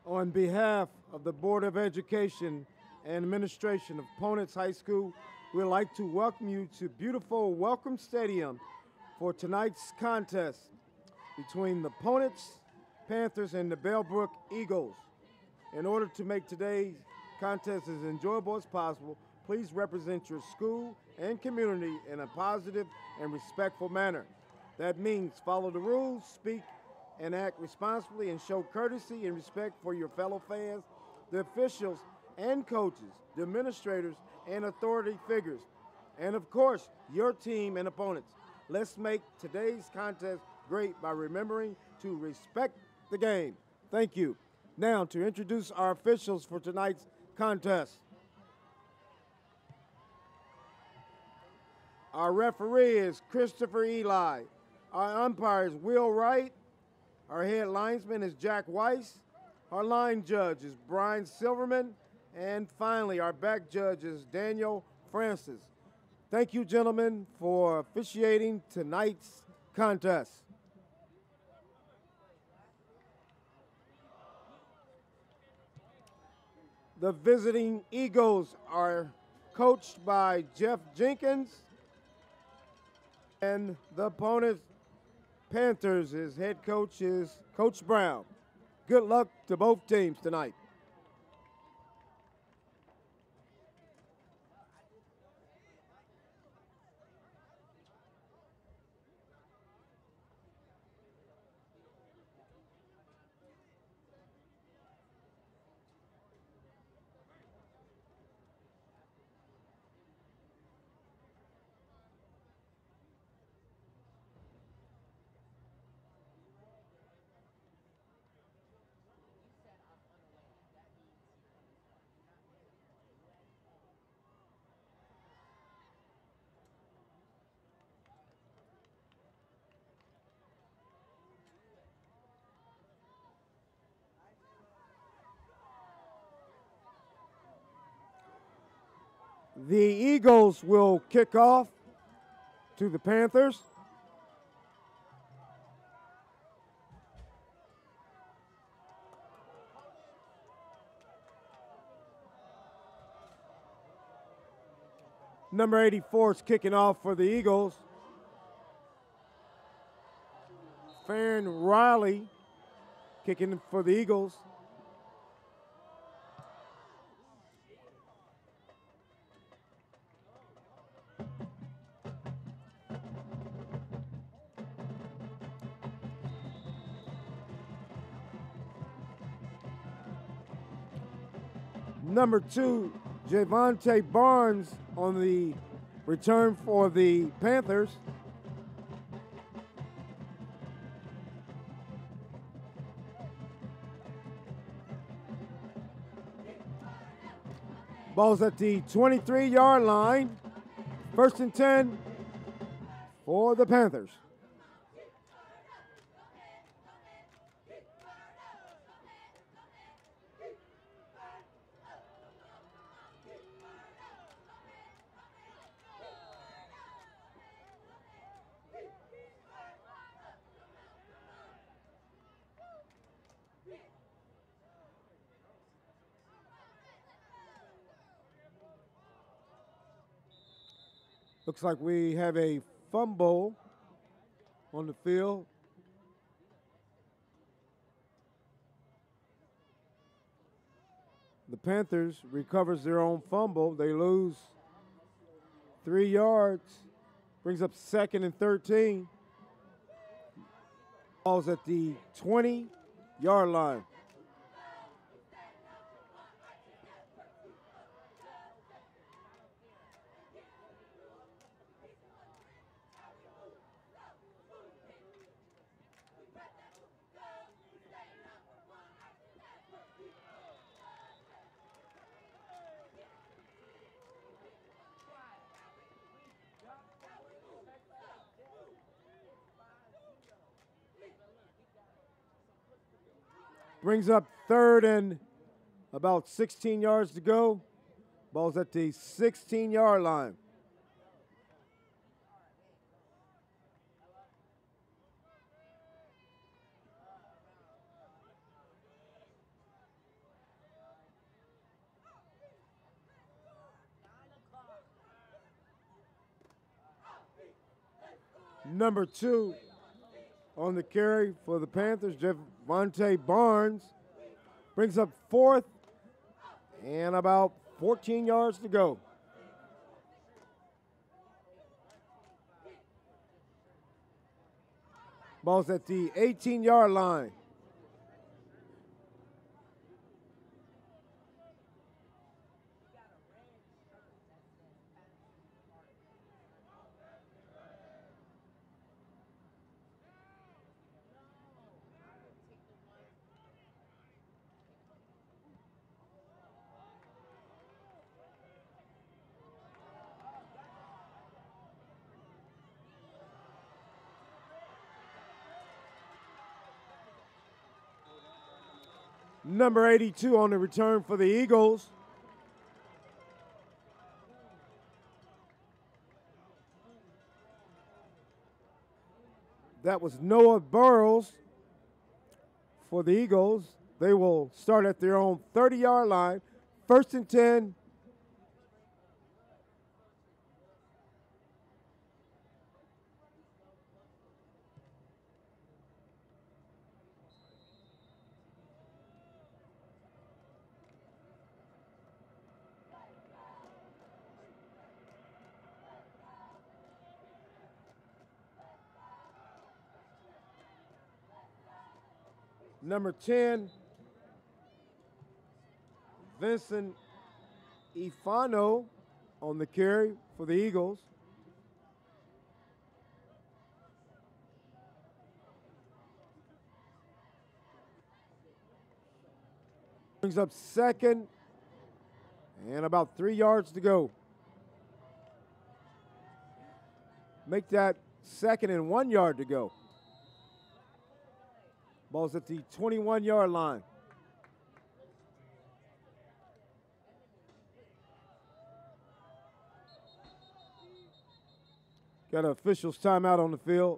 On behalf of the Board of Education and Administration of Ponitz High School, we'd like to welcome you to beautiful Welcome Stadium for tonight's contest between the Ponitz Panthers and the Bellbrook Eagles. In order to make today's contest as enjoyable as possible, please represent your school and community in a positive and respectful manner. That means follow the rules, speak and act responsibly, and show courtesy and respect for your fellow fans, the officials and coaches, the administrators and authority figures, and of course, your team and opponents. Let's make today's contest great by remembering to respect the game. Thank you. Now, to introduce our officials for tonight's contest. Our referee is Christopher Eli. Our umpire is Will Wright. Our head linesman is Jack Weiss. Our line judge is Brian Silverman. And finally, our back judge is Daniel Francis. Thank you, gentlemen, for officiating tonight's contest. The visiting Eagles are coached by Jeff Jenkins, and the opponent Panthers, his head coach is Coach Brown. Good luck to both teams tonight. The Eagles will kick off to the Panthers. Number 84 is kicking off for the Eagles. Farron Riley kicking for the Eagles. Number 2, Javonte Barnes on the return for the Panthers. Ball's at the 23-yard line. 1st and 10 for the Panthers. Looks like we have a fumble on the field. The Panthers recovers their own fumble. They lose 3 yards. Brings up 2nd and 13. Ball's at the 20-yard line. Brings up 3rd and about 16 yards to go. Ball's at the 16-yard line. Number 2 on the carry for the Panthers, Javonte Barnes, brings up 4th and about 14 yards to go. Ball's at the 18-yard line. Number 82 on the return for the Eagles. That was Noah Burrows for the Eagles. They will start at their own 30-yard line. 1st and 10. Number 10, Vincent Ifano on the carry for the Eagles. Brings up 2nd and about 3 yards to go. Make that 2nd and 1 yard to go. Ball's at the 21-yard line. Got an official's timeout on the field.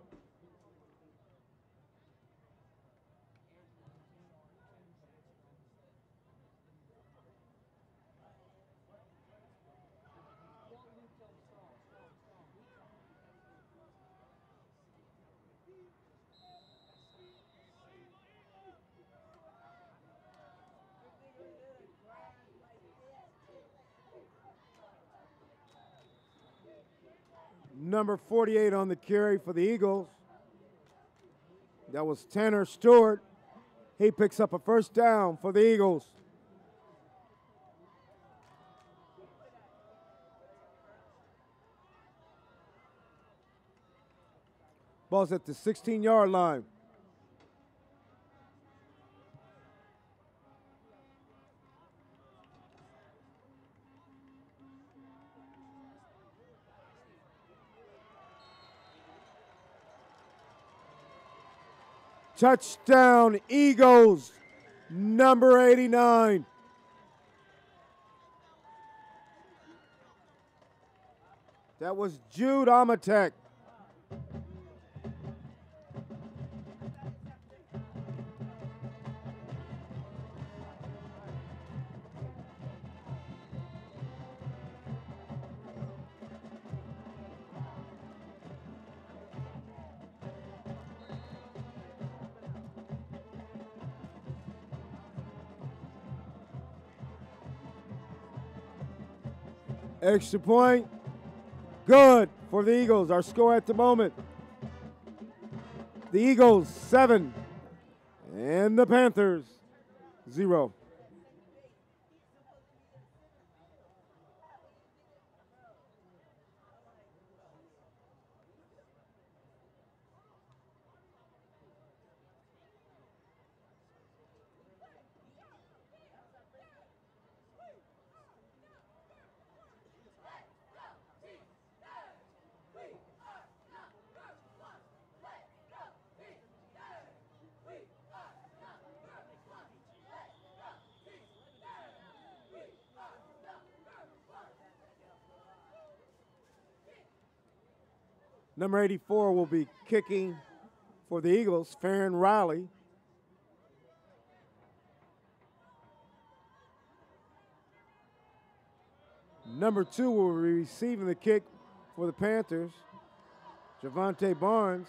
Number 48 on the carry for the Eagles. That was Tanner Stewart. He picks up a 1st down for the Eagles. Ball's at the 16-yard line. Touchdown, Eagles, number 89. That was Jude Amatek. Extra point, good for the Eagles. Our score at the moment, the Eagles 7 and the Panthers 0. Number 84 will be kicking for the Eagles, Farron Riley. Number 2 will be receiving the kick for the Panthers, Javante Barnes.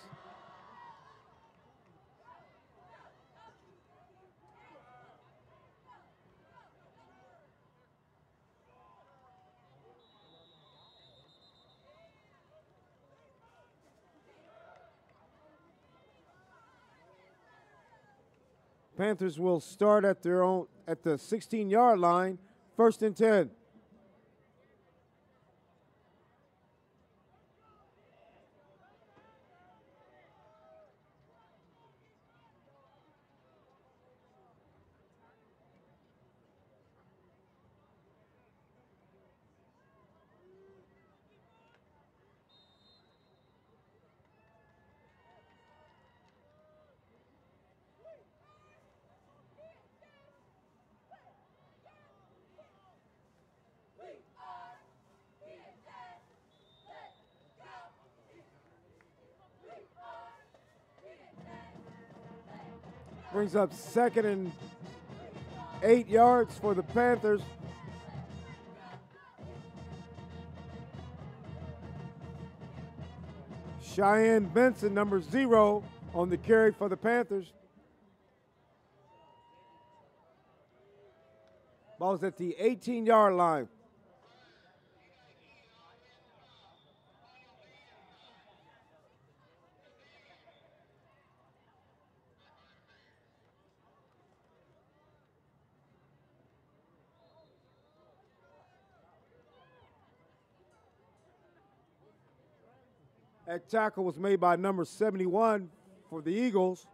Panthers will start at the 16-yard line, 1st and 10. Brings up 2nd and 8 yards for the Panthers. Cheyenne Benson, number 0, on the carry for the Panthers. Ball's at the 18-yard line. That tackle was made by number 71 for the Eagles,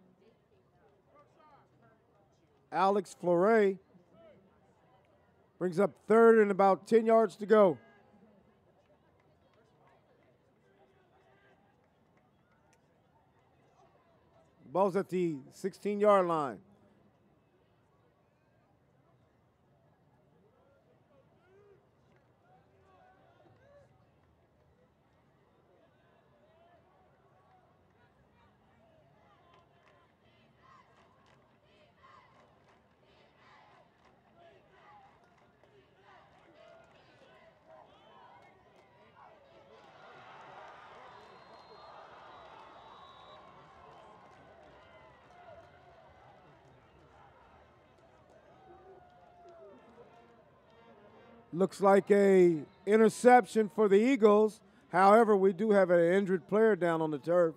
Alex Fleury. Brings up 3rd and about 10 yards to go. Ball's at the 16-yard line. Looks like a interception for the Eagles. However, we do have an injured player down on the turf.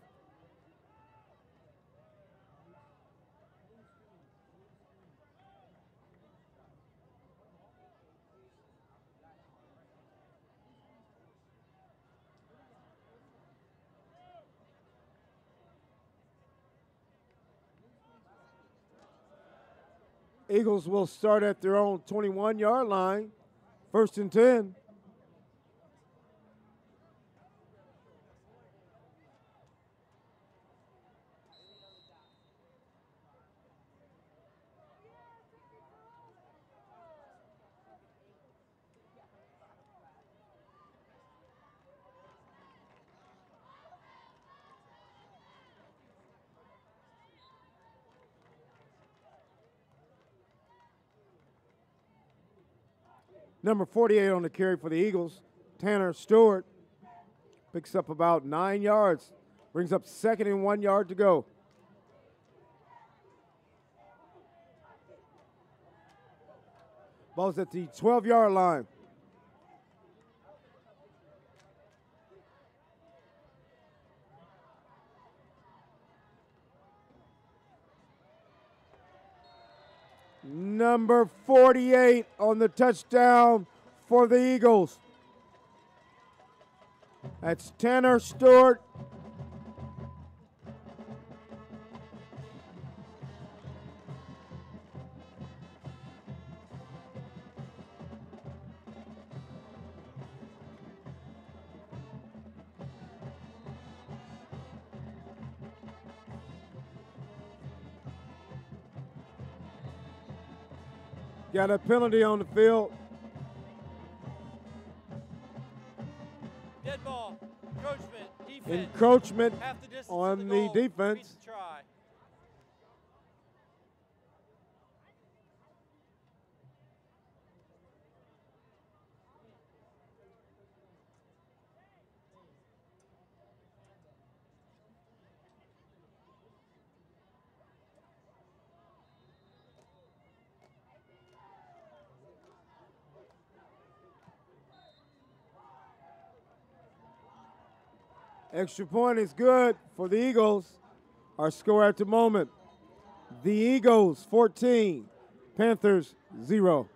Eagles will start at their own 21-yard line. 1st and 10. Number 48 on the carry for the Eagles, Tanner Stewart, picks up about 9 yards, brings up 2nd and 1 yard to go. Ball's at the 12-yard line. Number 48 on the touchdown for the Eagles. That's Tanner Stewart. Got a penalty on the field. Dead ball. Encroachment. Defense. Encroachment on the defense. Try. Extra point is good for the Eagles. Our score at the moment, the Eagles 14, Panthers 0.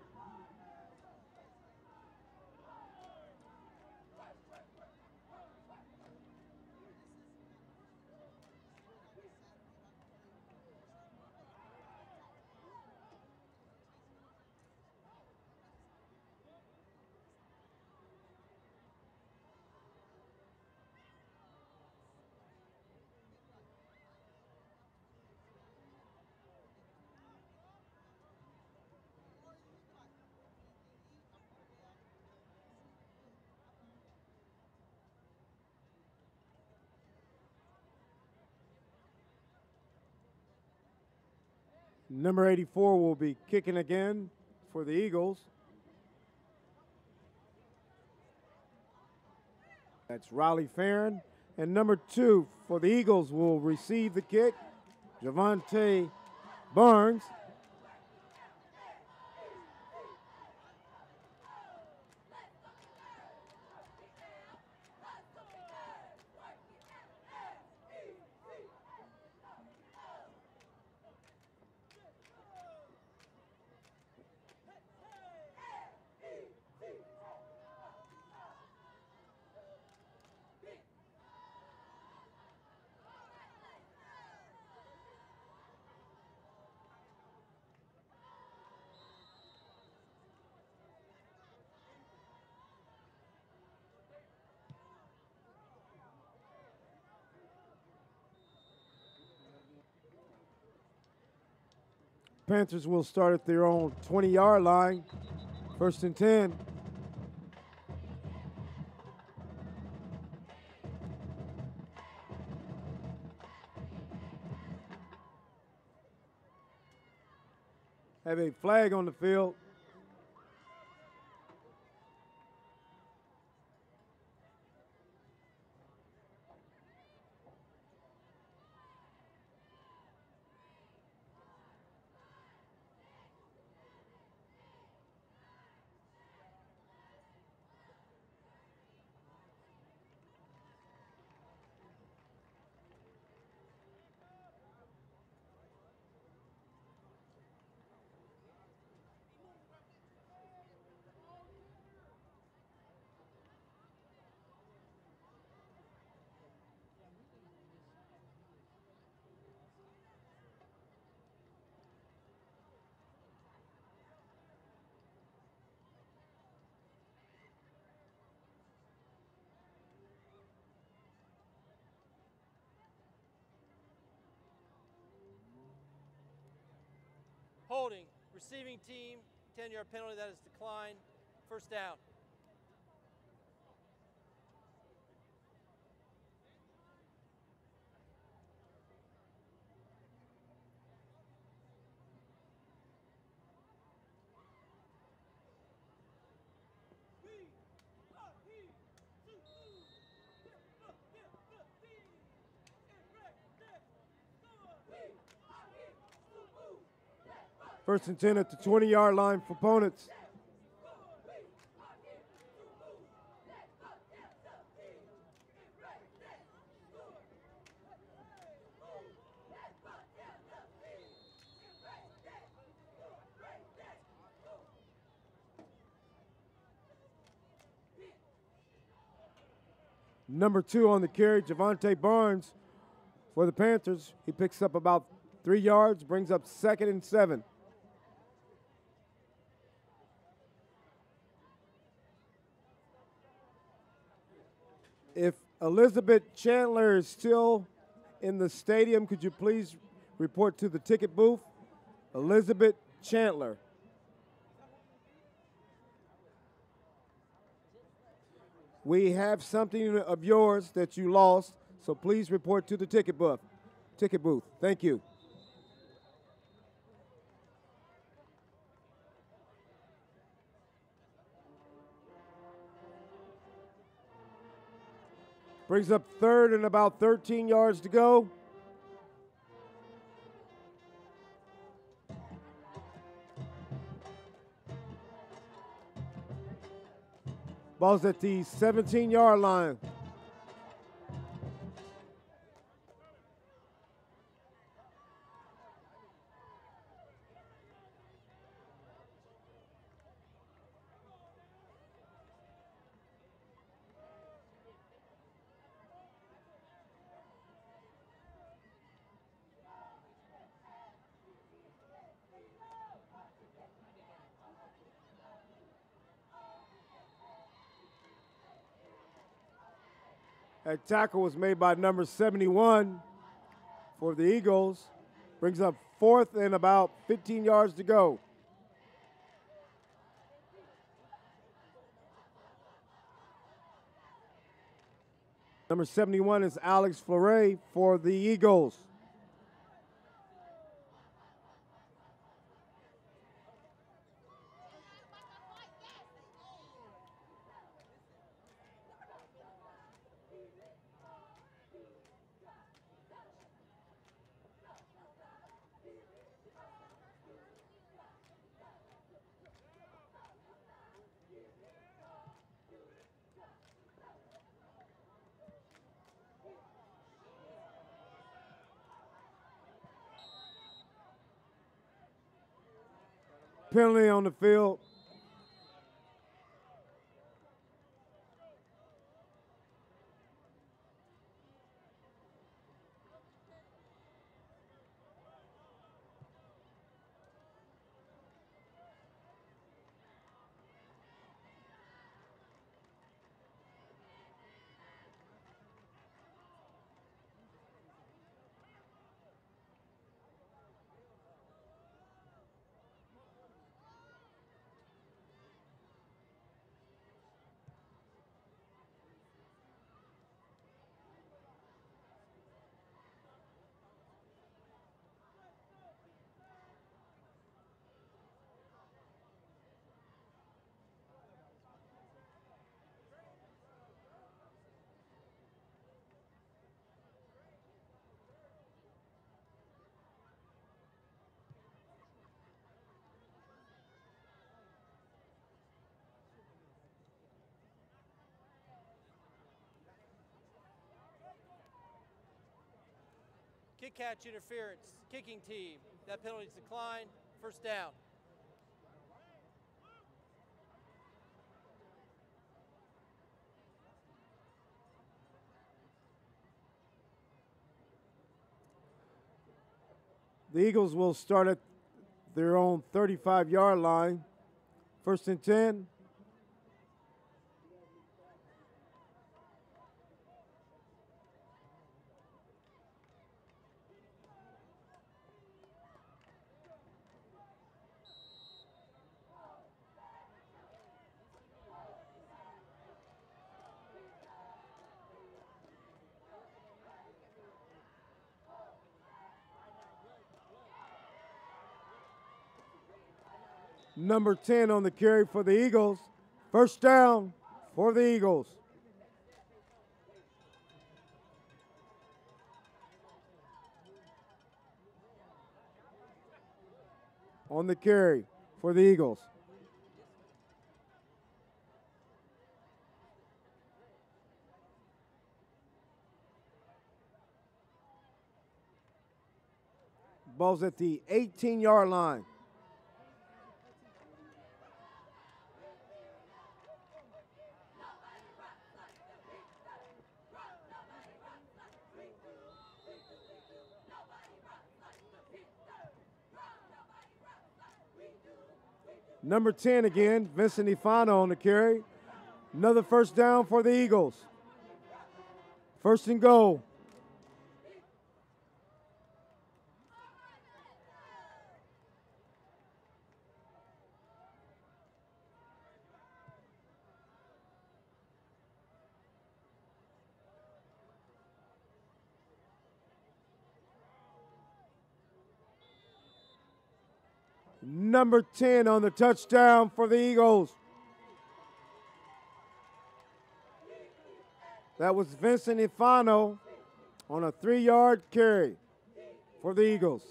Number 84 will be kicking again for the Eagles. That's Riley Farron. And number 2 for the Eagles will receive the kick, Javante Barnes. Panthers will start at their own 20-yard line, 1st and 10. Have a flag on the field. Holding. Receiving team, 10-yard penalty that is declined. 1st down. First and 10 at the 20-yard line for Ponitz. Number 2 on the carry, Javante Barnes for the Panthers. He picks up about 3 yards, brings up 2nd and 7. If Elizabeth Chandler is still in the stadium, could you please report to the ticket booth? Elizabeth Chandler. We have something of yours that you lost, so please report to the ticket booth. Thank you. Brings up 3rd and about 13 yards to go. Ball's at the 17-yard line. That tackle was made by number 71 for the Eagles. Brings up 4th and about 15 yards to go. Number 71 is Alex Fleury for the Eagles. Penalty on the field. Kick catch interference, kicking team. That penalty is declined. First down. The Eagles will start at their own 35-yard line. 1st and 10. Number 10 on the carry for the Eagles. First down for the Eagles. On the carry for the Eagles. Ball's at the 18-yard line. Number 10 again, Vincent Ifano on the carry. Another first down for the Eagles. 1st and goal. Number 10 on the touchdown for the Eagles. That was Vincent Ifano on a 3-yard carry for the Eagles.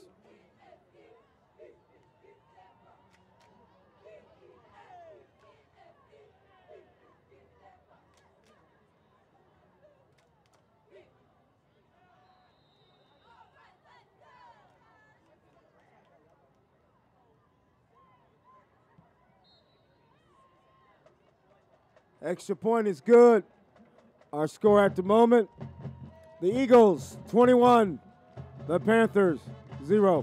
Extra point is good. Our score at the moment, the Eagles 21, the Panthers 0.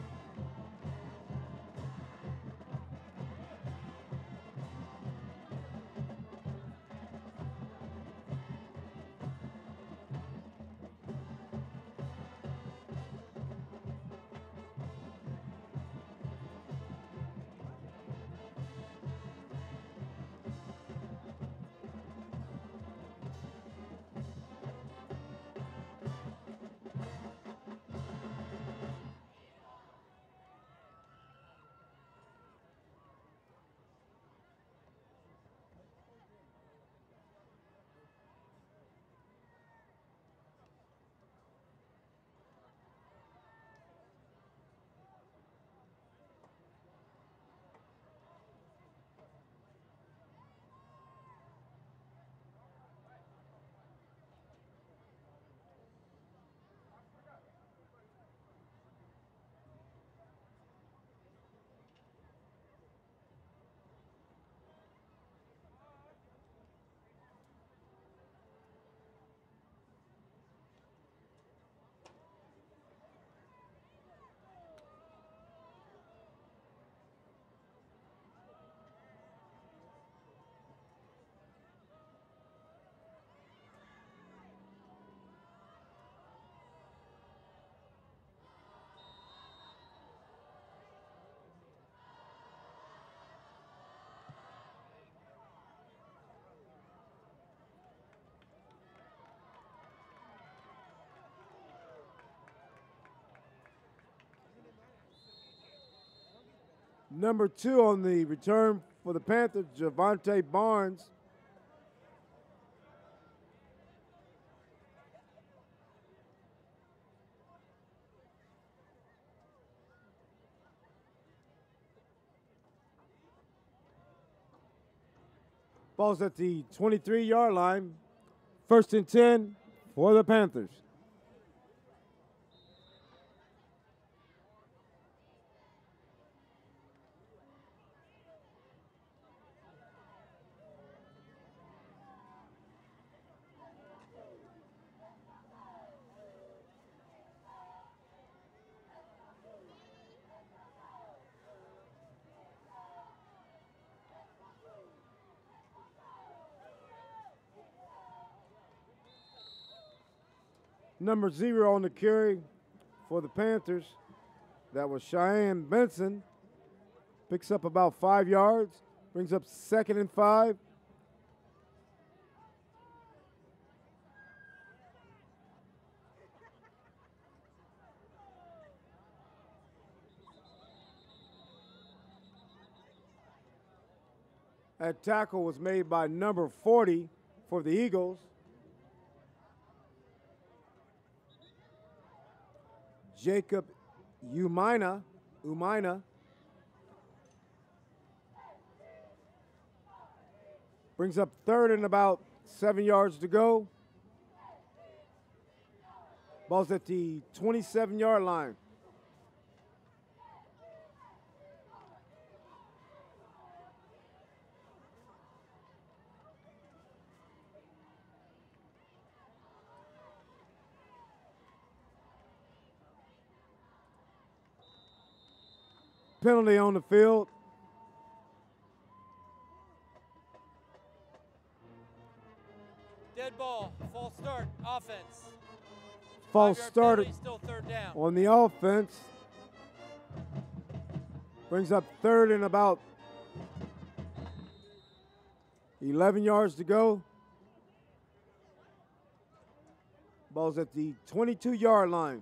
Number 2 on the return for the Panthers, Javante Barnes. Ball's at the 23-yard line. 1st and 10 for the Panthers. Number 0 on the carry for the Panthers. That was Cheyenne Benson. Picks up about 5 yards. Brings up 2nd and 5. That tackle was made by number 40 for the Eagles. Jacob Umina. Brings up 3rd and about 7 yards to go. Ball's at the 27-yard line. Penalty on the field. Dead ball, false start, offense. False 5-yard start penalty, still 3rd down. on the offense. Brings up 3rd and about 11 yards to go. Ball's at the 22-yard line.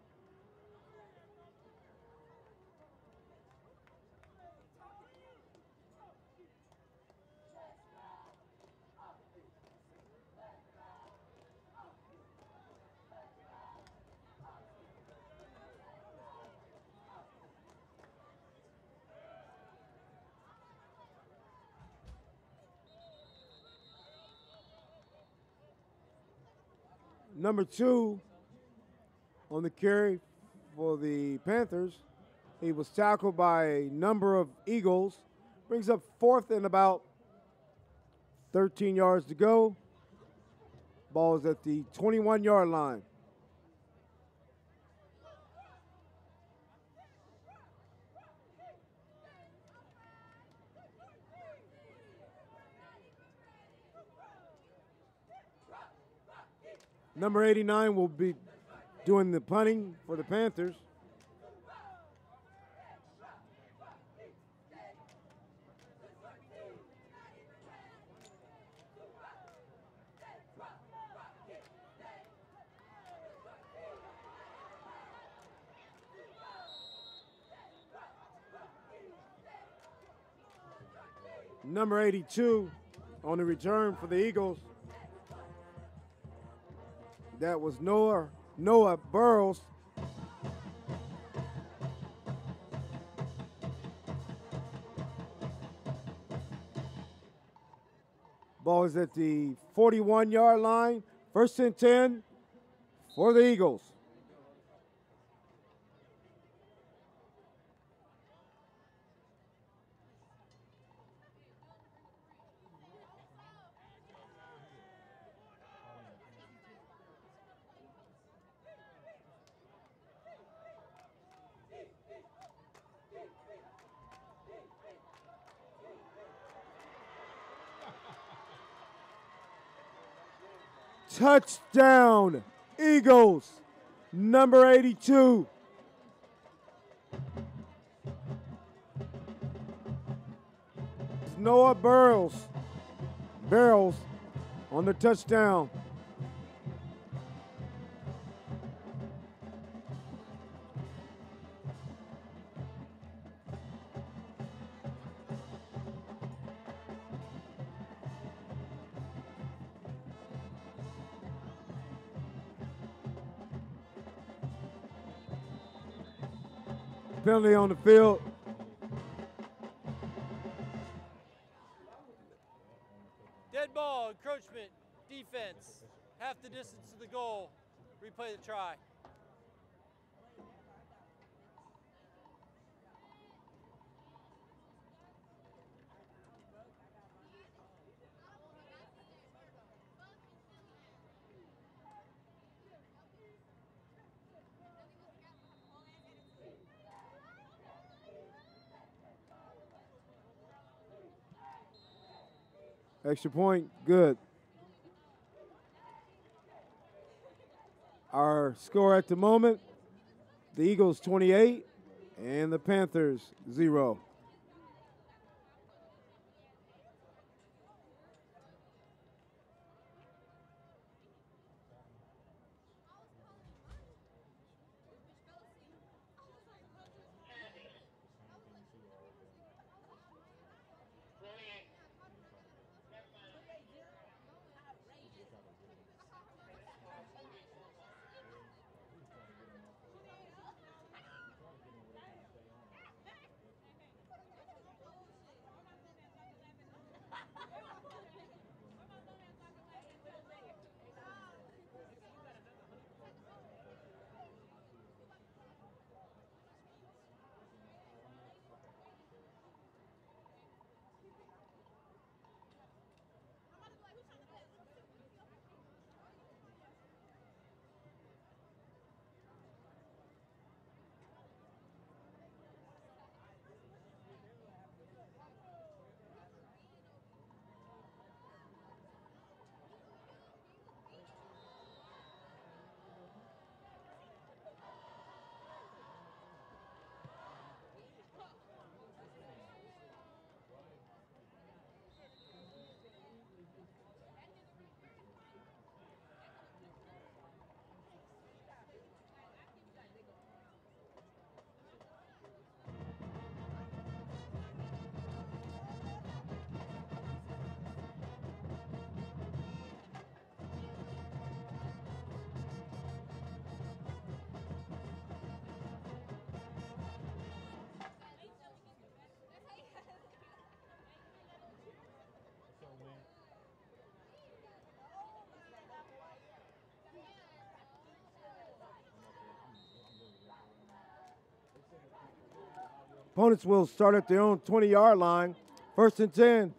Number 2 on the carry for the Panthers. He was tackled by a number of Eagles. Brings up 4th and about 13 yards to go. Ball is at the 21-yard line. Number 89 will be doing the punting for the Panthers. Number 82 on the return for the Eagles. That was Noah Burrows. Ball is at the 41-yard line. 1st and 10 for the Eagles. Touchdown, Eagles, number 82. Noah Burrows on the touchdown. Penalty on the field. Dead ball, encroachment, defense. Half the distance to the goal. Replay the try. Extra point, good. Our score at the moment, the Eagles 28 and the Panthers 0. Opponents will start at their own 20-yard line. 1st and 10.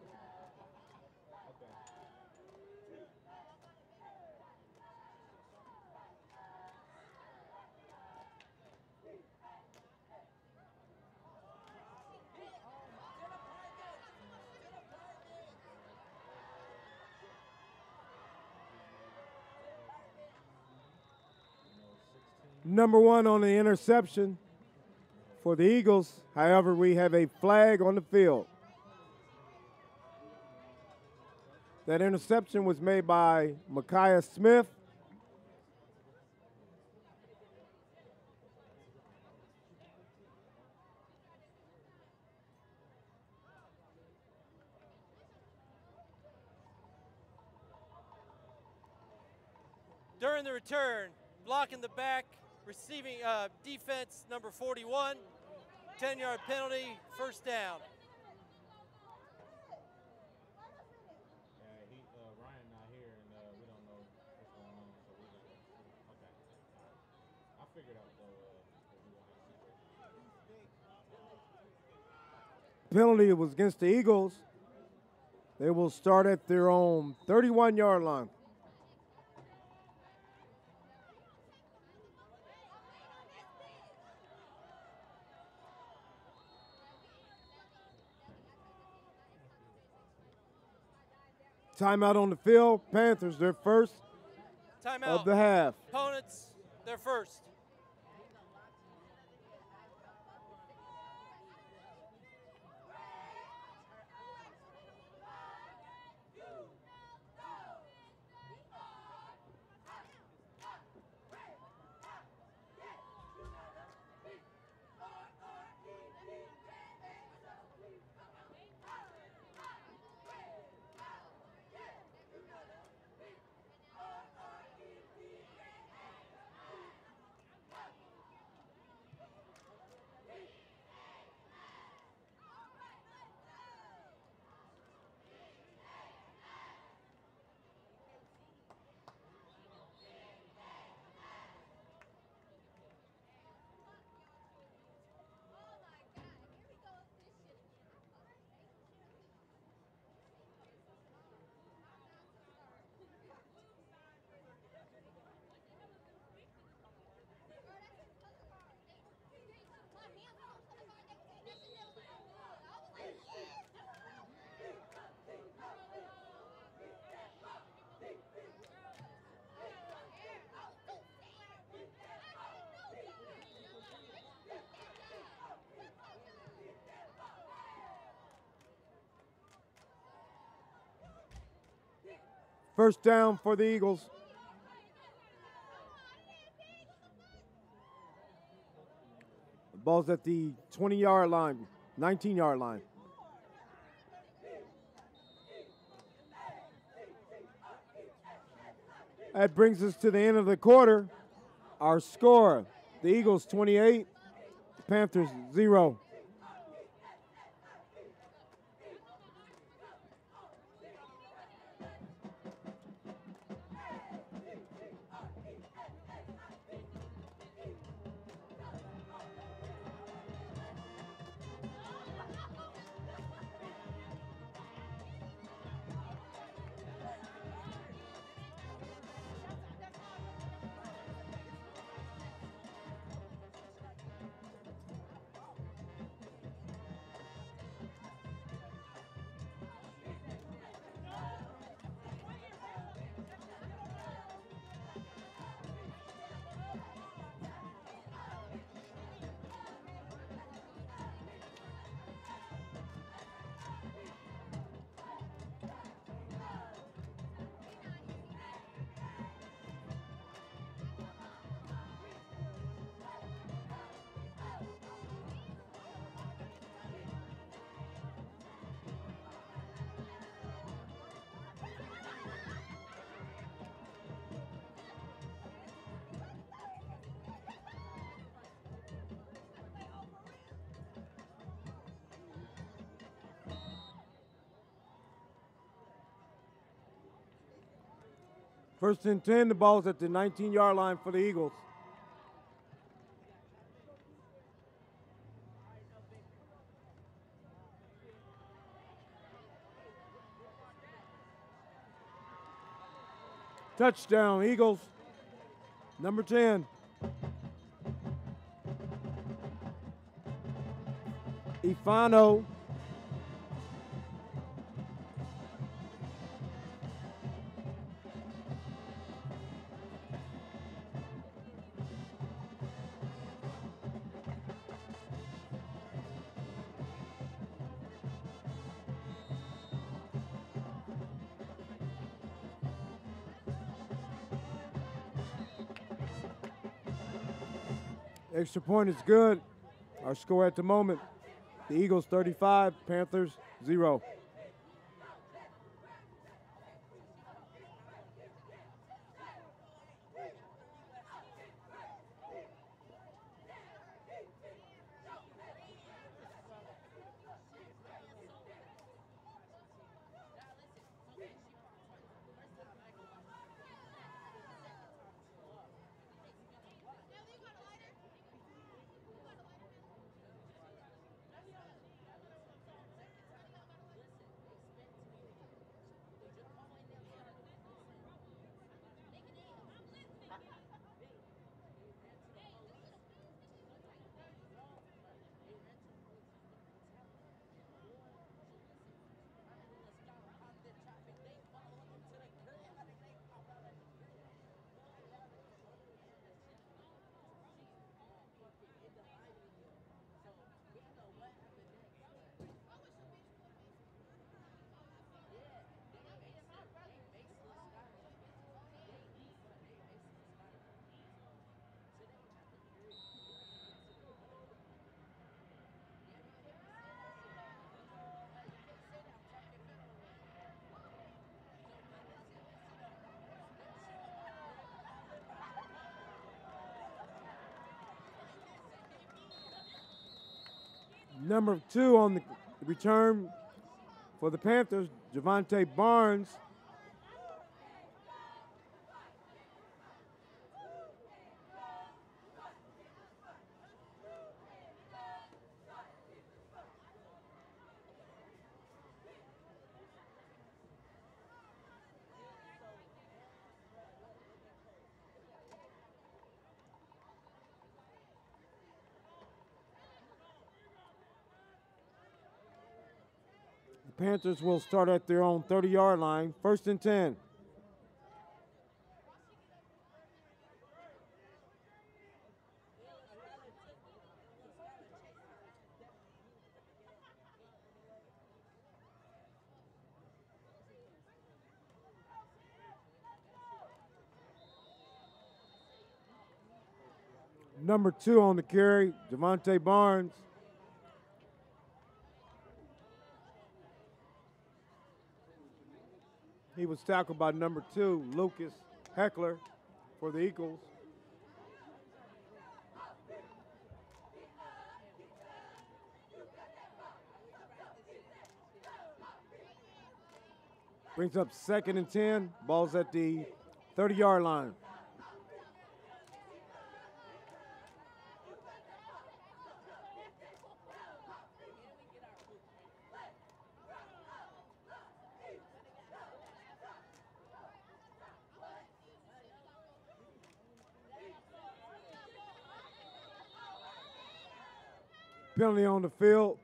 Number 1 on the interception for the Eagles. However, we have a flag on the field. That interception was made by Micaiah Smith. During the return, blocking the back, receiving defense number 41, 10-yard penalty, 1st down. Ryan not here, and we don't know what's going on, so we're gonna. Okay. I figured out though. Penalty was against the Eagles. They will start at their own 31-yard line. Timeout on the field. Panthers, their first Timeout of the half. Ponitz, their first. First down for the Eagles. The ball's at the 20-yard line, 19-yard line. That brings us to the end of the quarter. Our score, the Eagles 28, the Panthers 0. First and 10, the ball's at the 19-yard line for the Eagles. Touchdown, Eagles. Number 10. Ifano. Extra point is good. Our score at the moment, the Eagles 35, Panthers 0. Number 2 on the return for the Panthers, Javante Barnes. The Panthers will start at their own 30-yard line, first and 10. Number 2 on the carry, Javante Barnes. He was tackled by number 2, Lucas Heckler, for the Eagles. Brings up 2nd and 10. Ball's at the 30-yard line. Penalty on the field.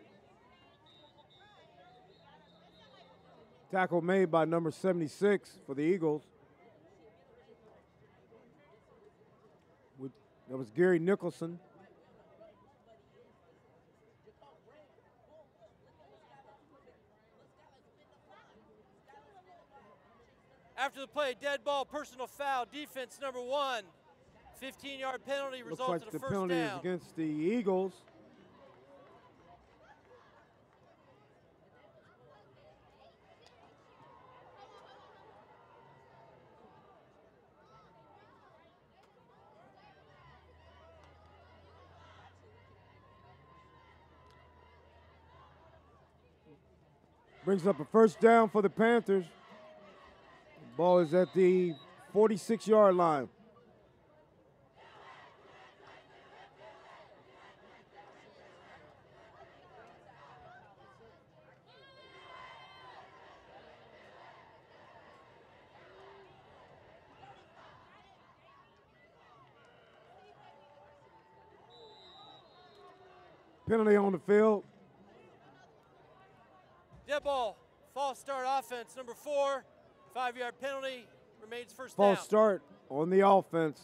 Tackle made by number 76 for the Eagles. That was Gary Nicholson. After the play, dead ball, personal foul, defense number 1. 15-yard penalty results Looks like in a the first penalty down. is against the Eagles. Brings up a first down for the Panthers. Ball is at the 46-yard line. Penalty on the field. Dead ball, false start offense, number 4. 5-yard penalty, remains first down. False start on the offense.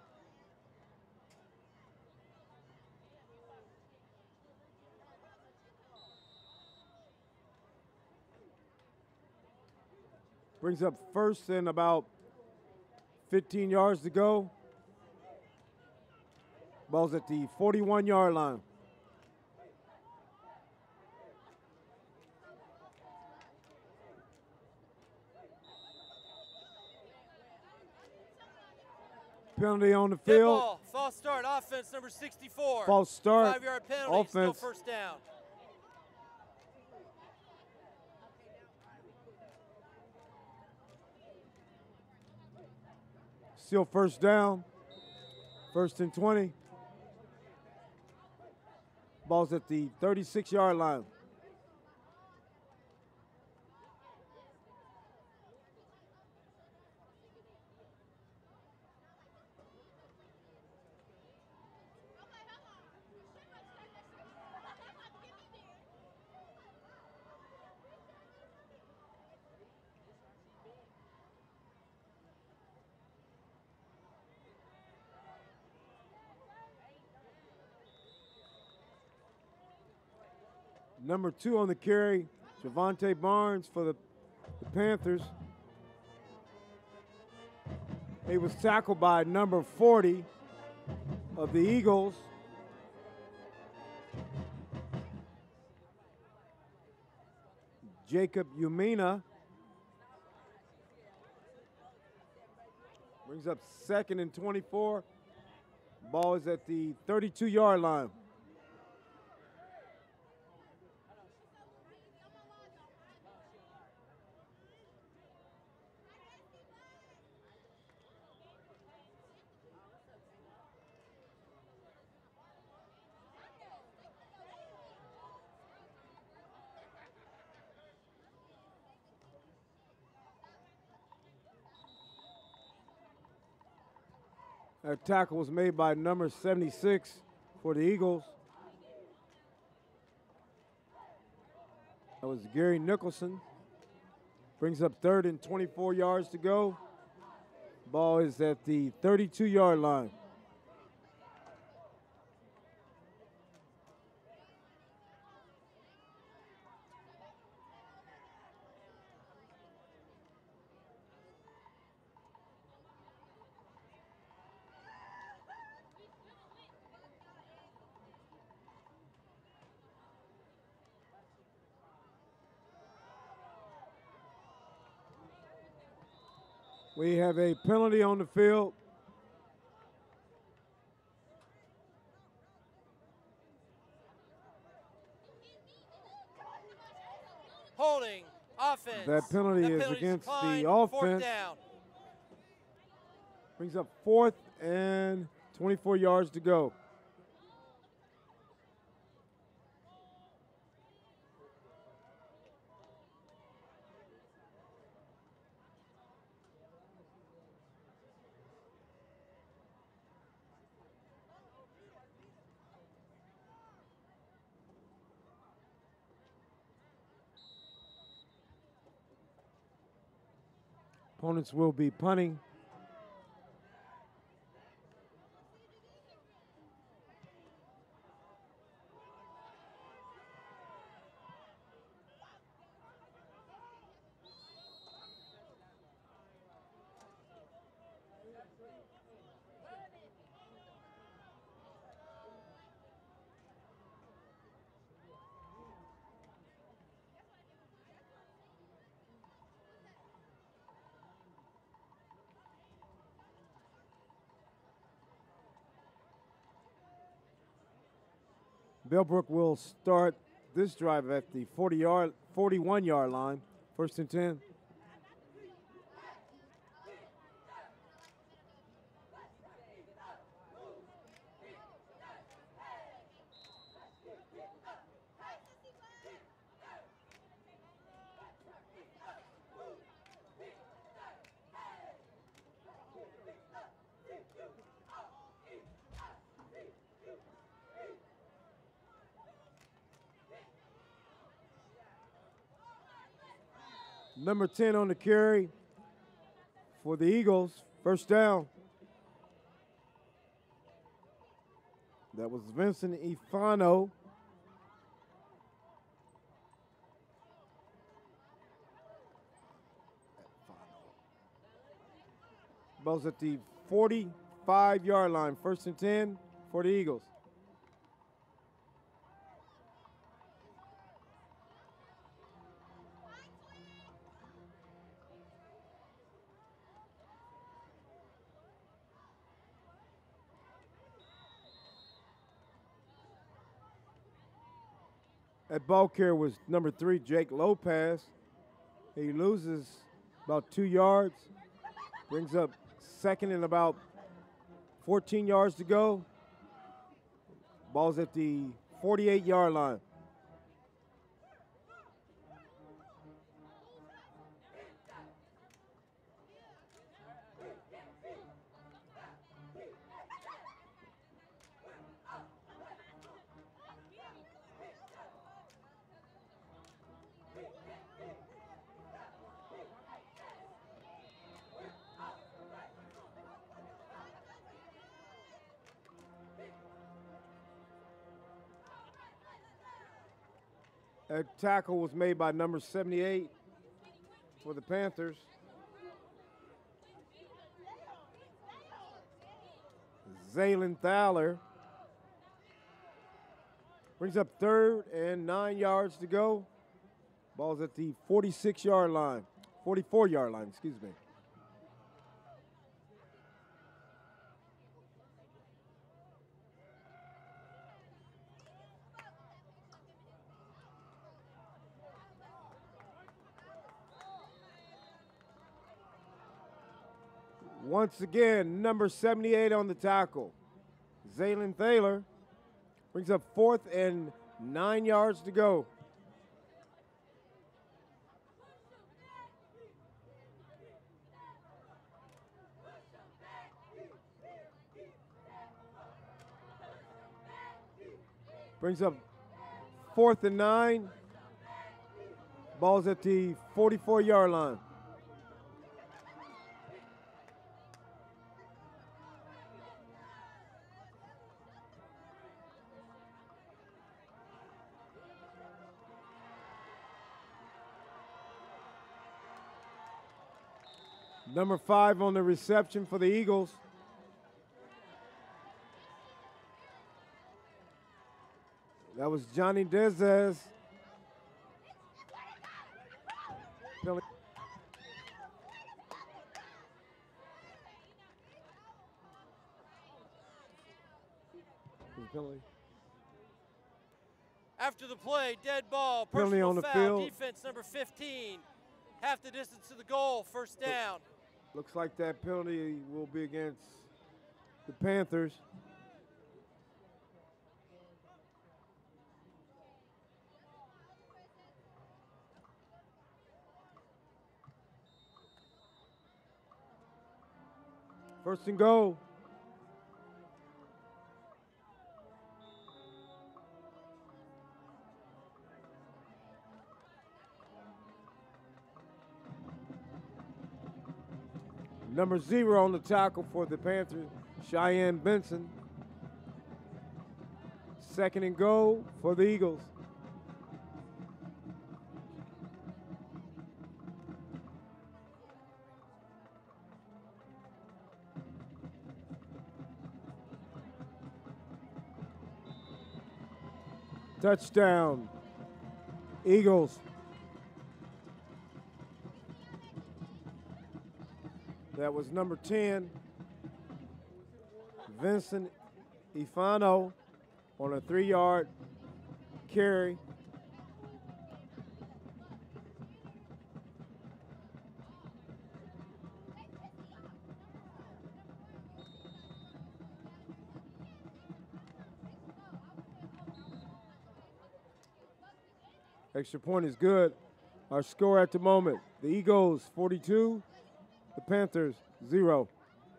Brings up first and about 15 yards to go. Ball's at the 41-yard line. Penalty on the Dead field. ball, false start offense, number 64. False start. 5-yard penalty, still Offense. first down. Still first down. 1st and 20. Ball's at the 36-yard line. Number 2 on the carry, Javante Barnes for the Panthers. He was tackled by number 40 of the Eagles. Jacob Umina. Brings up 2nd and 24. Ball is at the 32-yard line. That tackle was made by number 76 for the Eagles. That was Gary Nicholson. Brings up 3rd and 24 yards to go. Ball is at the 32-yard line. We have a penalty on the field. Holding, offense. That penalty is penalty's against the declined. offense. Fourth down. Brings up 4th and 24 yards to go. Opponents will be punting. Bellbrook will start this drive at the 41-yard line, 1st and 10. Number 10 on the carry for the Eagles, 1st down. That was Vincent Ifano. Ball's at the 45-yard line, 1st and 10 for the Eagles. At ball carrier was number 3, Jake Lopez. He loses about 2 yards. Brings up 2nd and about 14 yards to go. Ball's at the 48-yard line. A tackle was made by number 78 for the Panthers. Zaylen Thaler. Brings up 3rd and 9 yards to go. Ball's at the 46-yard line, 44-yard line, excuse me. Once again, number 78 on the tackle. Zaylen Thaler brings up 4th and 9 yards to go. Brings up 4th and 9. Ball's at the 44-yard line. Number 5 on the reception for the Eagles. That was Johnny Dezes. Penalty. After the play, dead ball, Penalty personal on the foul, field. defense number 15. Half the distance to the goal, first down. Looks like that penalty will be against the Panthers. First and goal. Number 0 on the tackle for the Panthers, Cheyenne Benson. Second and goal for the Eagles. Touchdown, Eagles. That was number 10, Vincent Ifano, on a 3-yard carry. Extra point is good. Our score at the moment, the Eagles 42, the Panthers 0.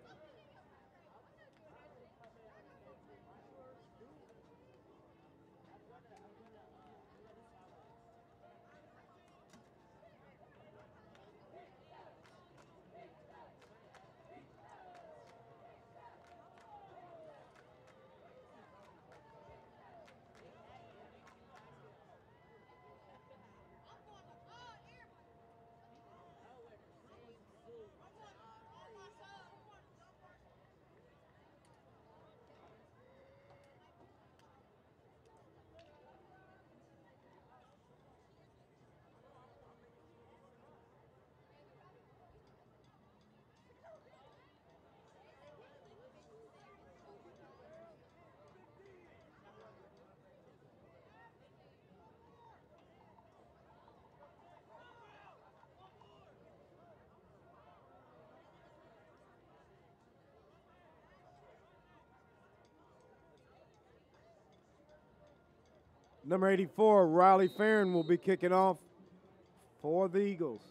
Number 84, Riley Farron, will be kicking off for the Eagles.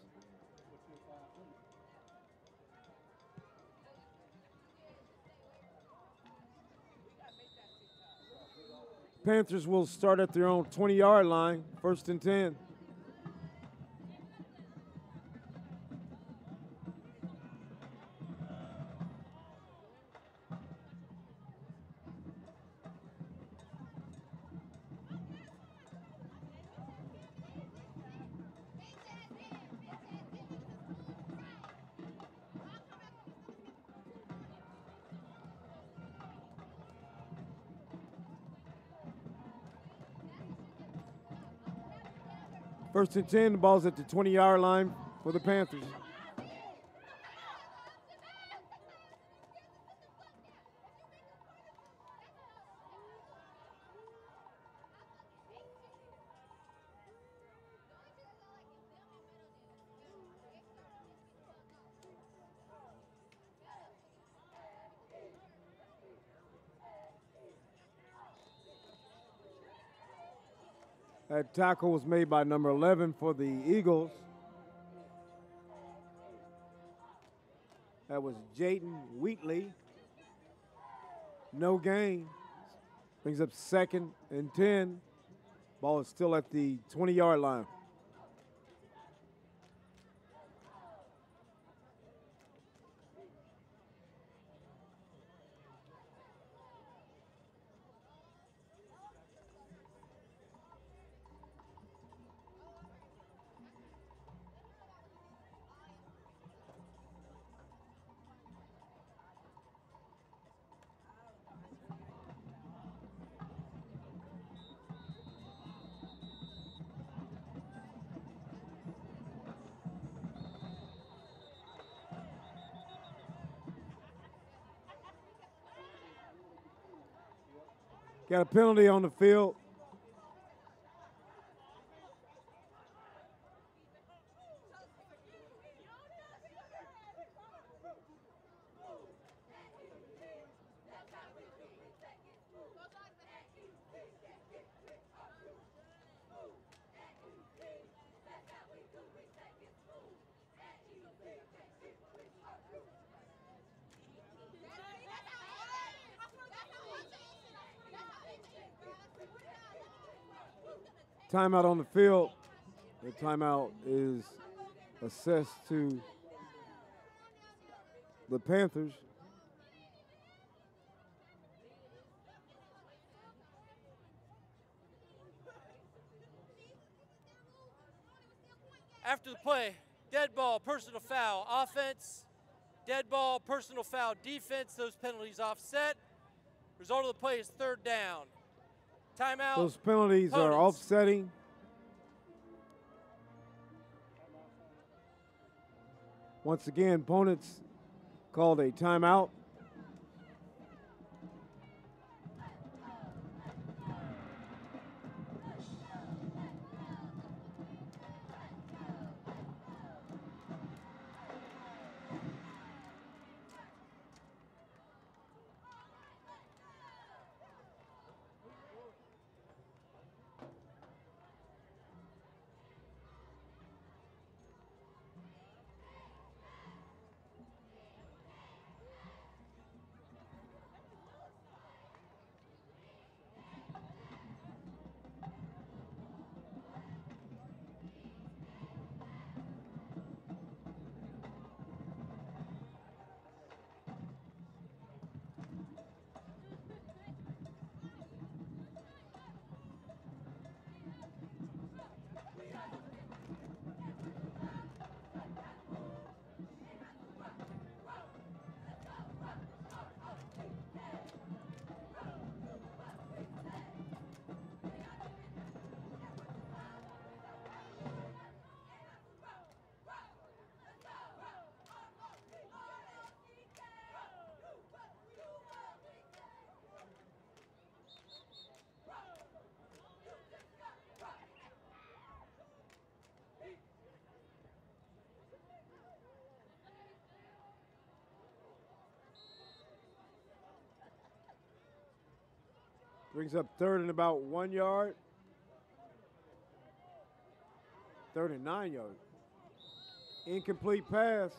Panthers will start at their own 20-yard line, first and 10. First and 10, the ball's at the 20-yard line for the Panthers. That tackle was made by number 11 for the Eagles. That was Dayton Wheatley. No gain. Brings up second and 10. Ball is still at the 20-yard line. Got a penalty on the field. Timeout on the field. The timeout is assessed to the Panthers. After the play, dead ball, personal foul, offense, dead ball, personal foul, defense. Those penalties offset. Result of the play is 3rd down. Timeout. Those penalties are Ponitz. offsetting. Once again, Ponitz called a timeout. Brings up 3rd and about 1 yard. 3rd and 9 yards. Incomplete pass.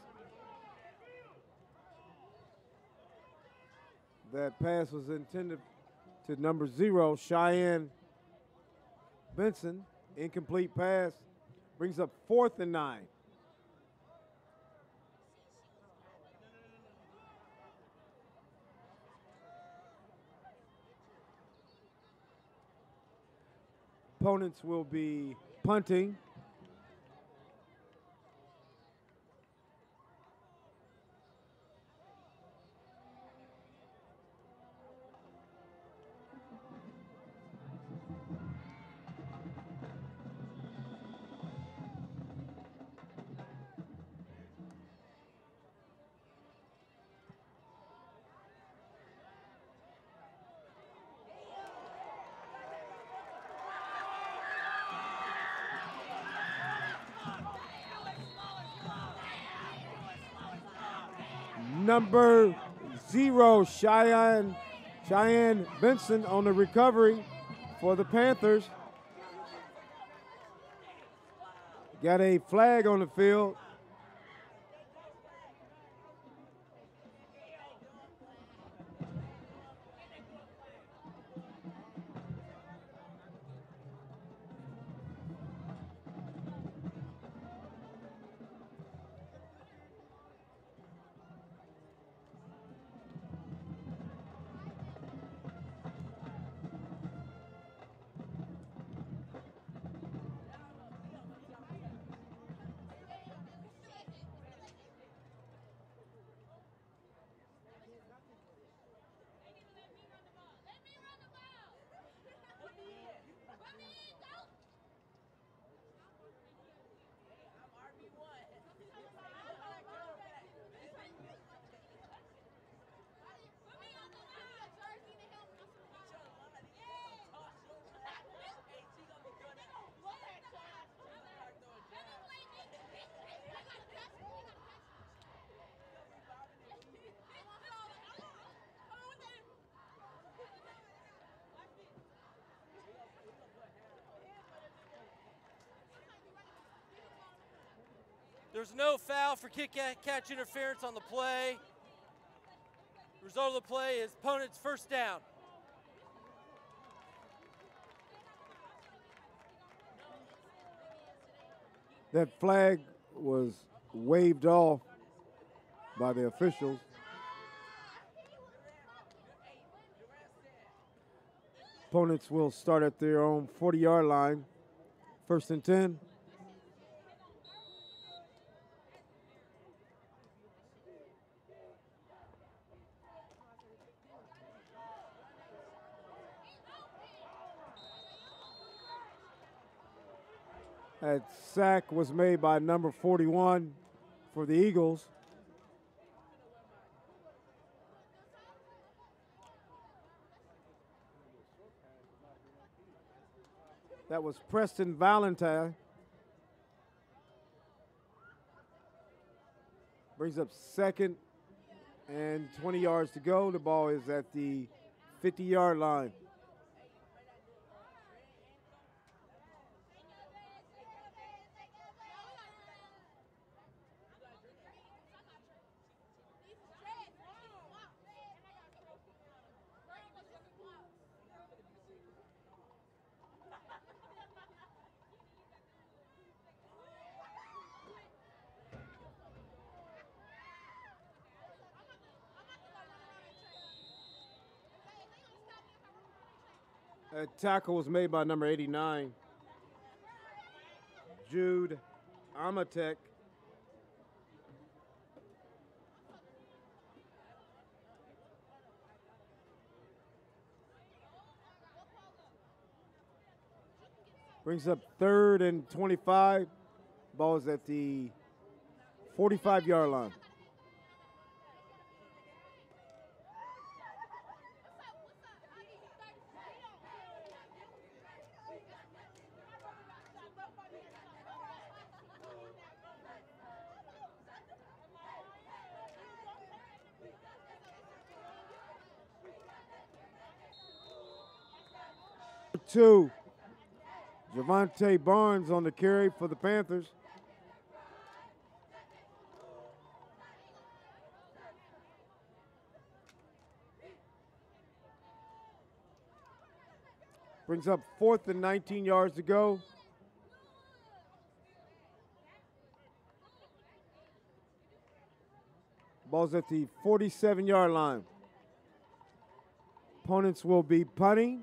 That pass was intended to number 0, Cheyenne Benson. Incomplete pass. Brings up 4th and 9. Opponents will be punting. Number 0, Cheyenne Benson on the recovery for the Panthers. Got a flag on the field. There's no foul for kick-catch interference on the play. The result of the play is Ponitz first down. That flag was waved off by the officials. Opponents will start at their own 40-yard line. 1st and 10. That sack was made by number 41 for the Eagles. That was Preston Valentine. Brings up 2nd and 20 yards to go. The ball is at the 50-yard line. That tackle was made by number 89, Jude Amatek. Brings up 3rd and 25. Ball is at the 45-yard line. Two, Javante Barnes on the carry for the Panthers. Brings up 4th and 19 yards to go. Ball's at the 47-yard line. Opponents will be punting.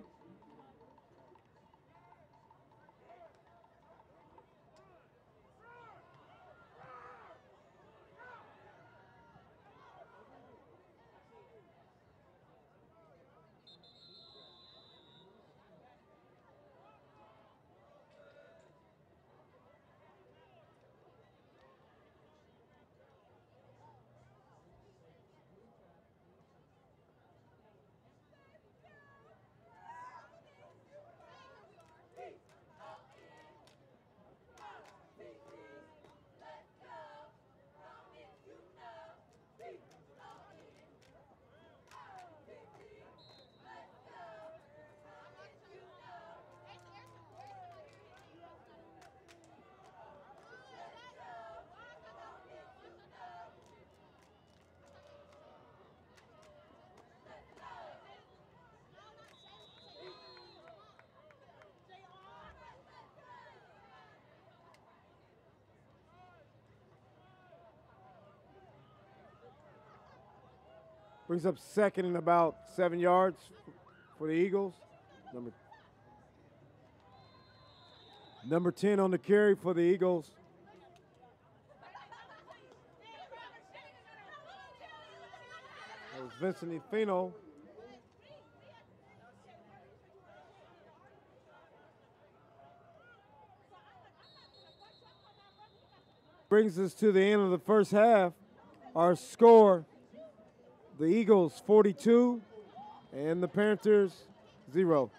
Brings up 2nd and about 7 yards for the Eagles. Number 10 on the carry for the Eagles. That was Vincent Ifino. Brings us to the end of the first half. Our score: the Eagles 42 and the Panthers 0.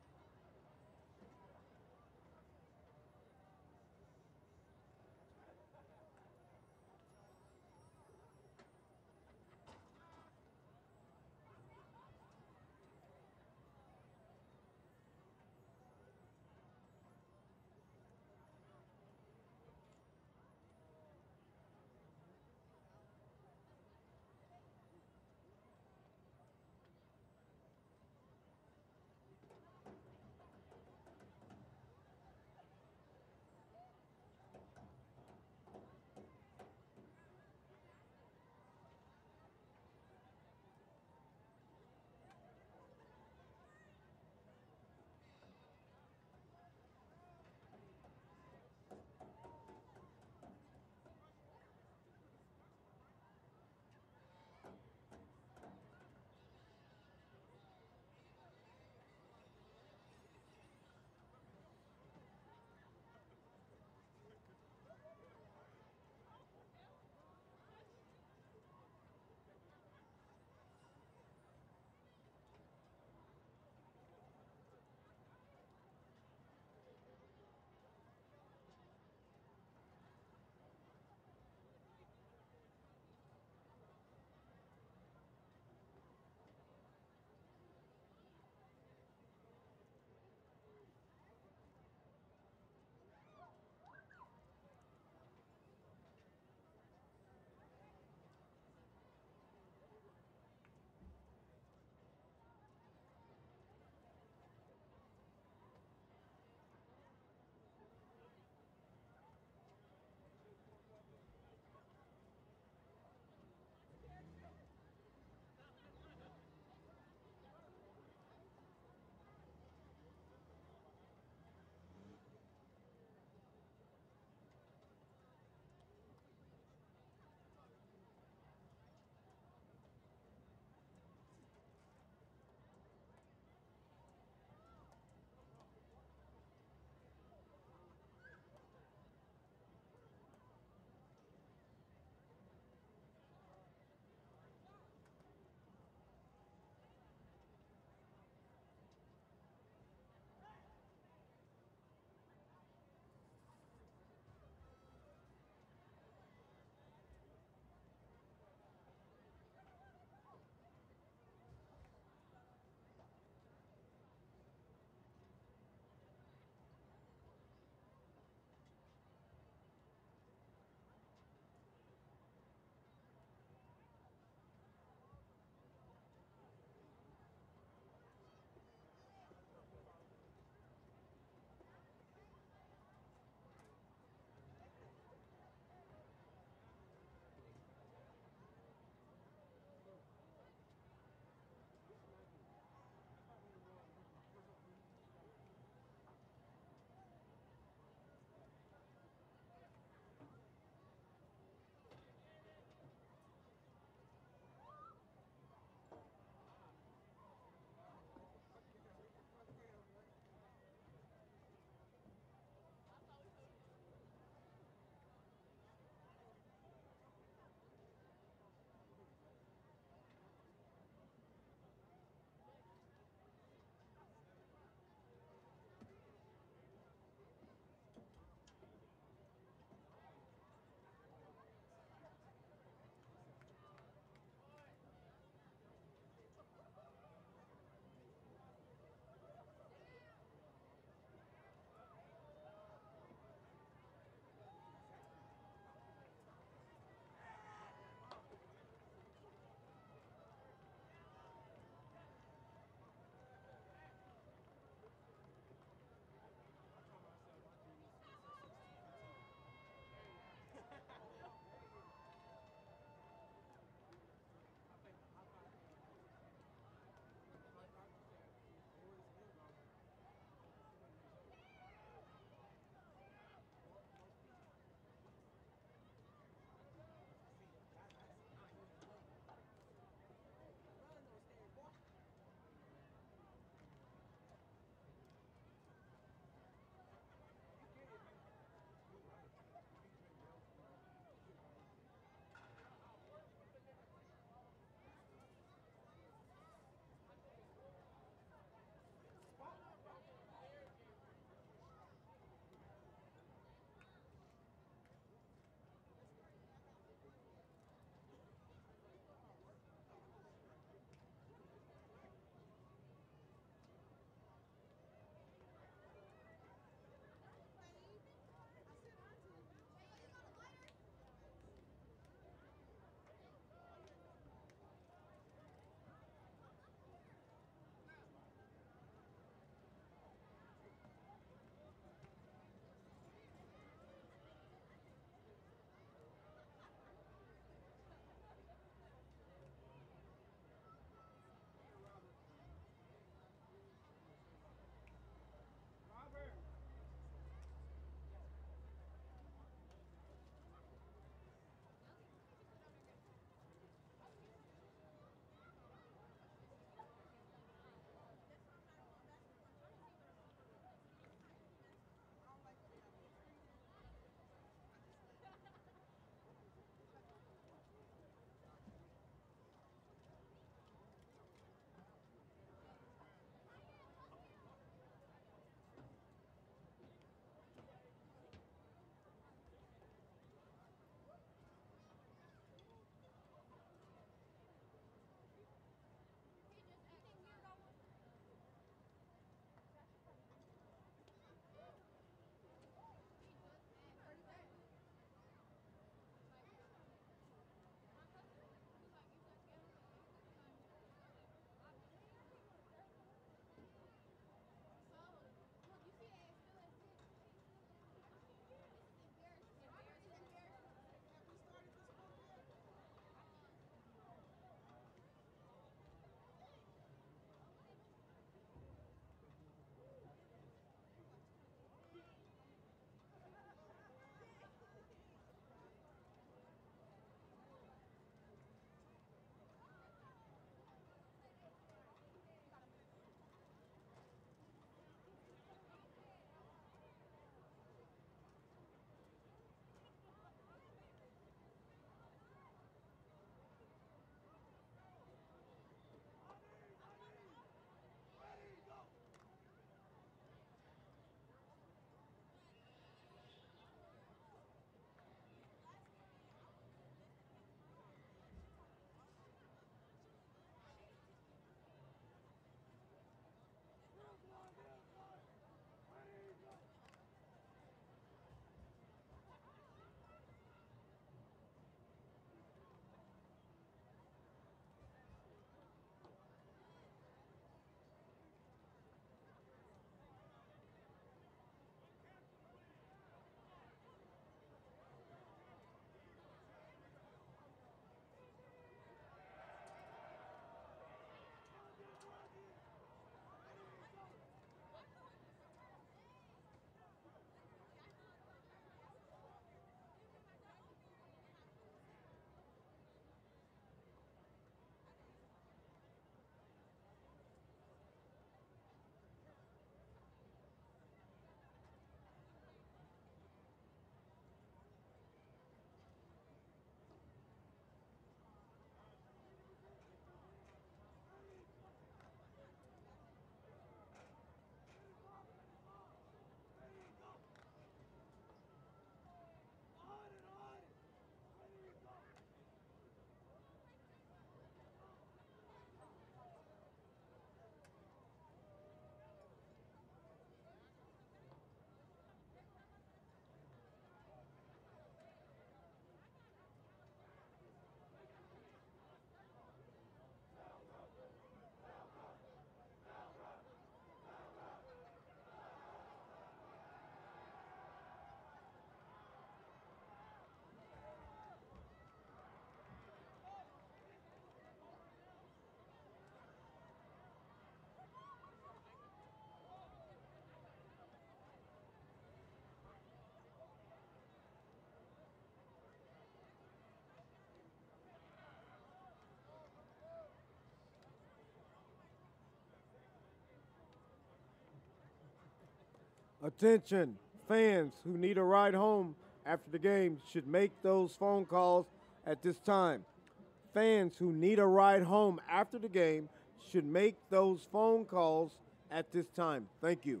Attention, fans who need a ride home after the game should make those phone calls at this time. Fans who need a ride home after the game should make those phone calls at this time. Thank you.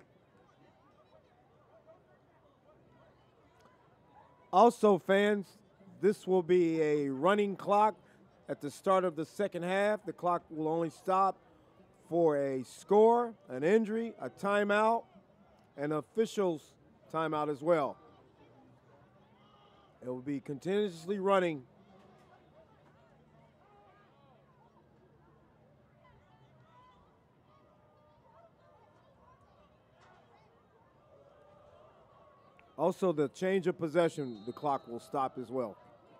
Also, fans, this will be a running clock at the start of the second half. The clock will only stop for a score, an injury, a timeout, and officials timeout as well. It will be continuously running. Also, the change of possession, the clock will stop as well.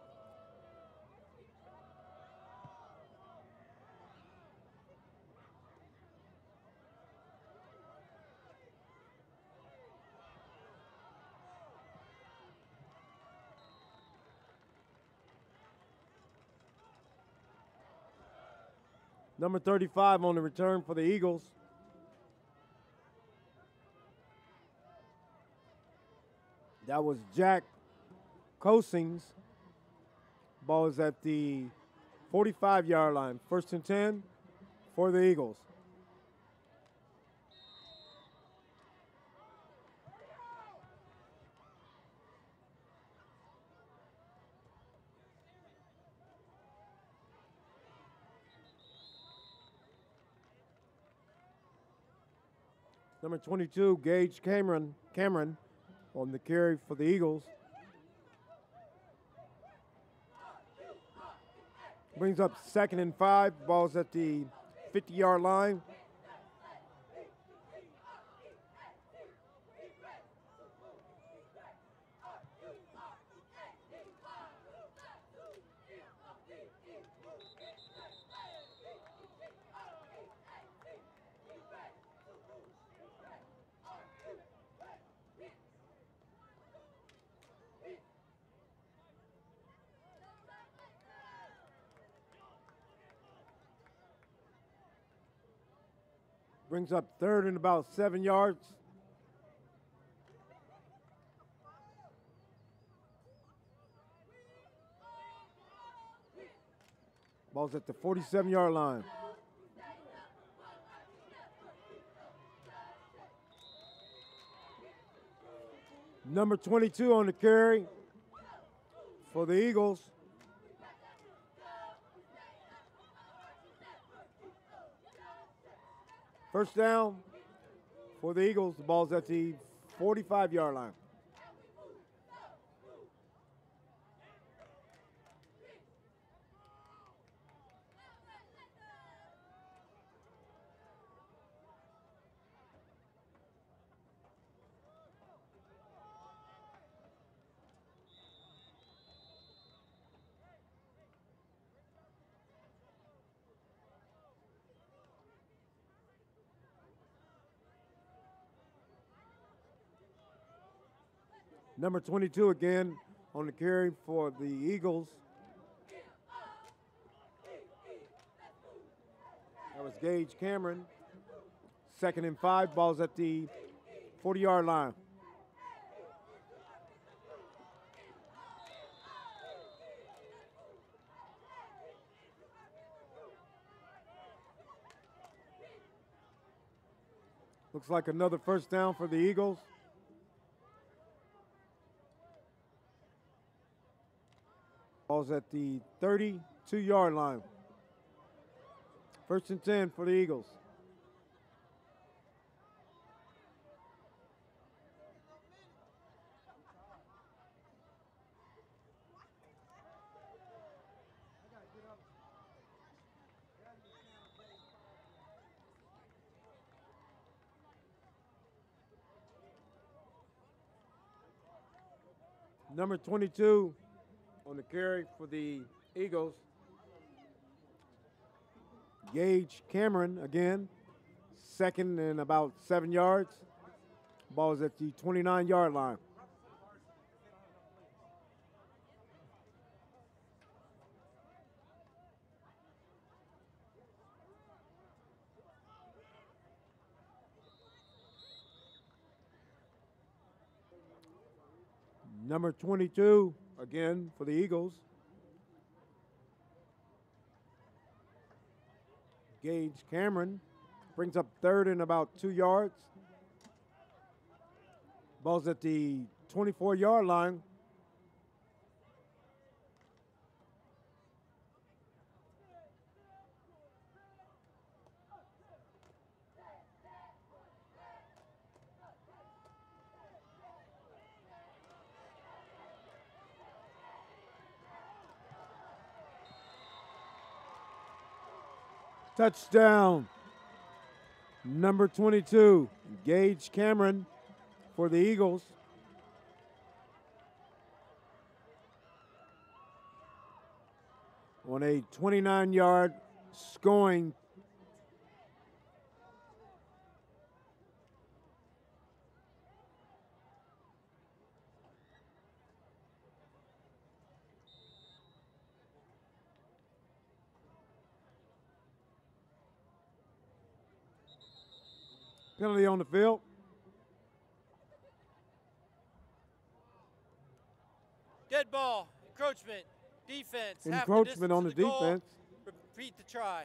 Number 35 on the return for the Eagles. That was Jack Cosings. Ball is at the 45-yard line. 1st and 10 for the Eagles. Number 22, Gage Cameron on the carry for the Eagles. Brings up 2nd and 5. Ball's at the 50-yard line. Brings up 3rd and about 7 yards. Ball's at the 47-yard line. Number 22 on the carry for the Eagles. First down for the Eagles. The ball's at the 45-yard line. Number 22 again on the carry for the Eagles. That was Gage Cameron. 2nd and 5. Ball's at the 40-yard line. Looks like another first down for the Eagles. Ball's at the 32-yard line. 1st and 10 for the Eagles. Number 22 on the carry for the Eagles. Gage Cameron again. 2nd and about 7 yards. Ball is at the 29-yard line. Number 22, again for the Eagles. Gage Cameron brings up third and about 2 yards. Ball's at the 24-yard line. Touchdown. Number 22, Gage Cameron for the Eagles. On a 29-yard scoring. Penalty on the field. Dead ball, encroachment, defense. Encroachment on the defense. Repeat the try.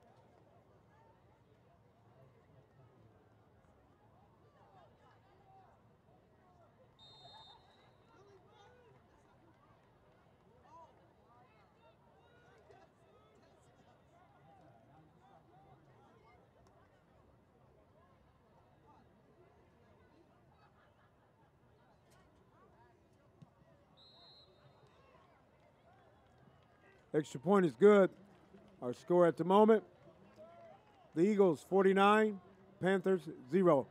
Extra point is good. Our score at the moment, the Eagles 49, Panthers 0.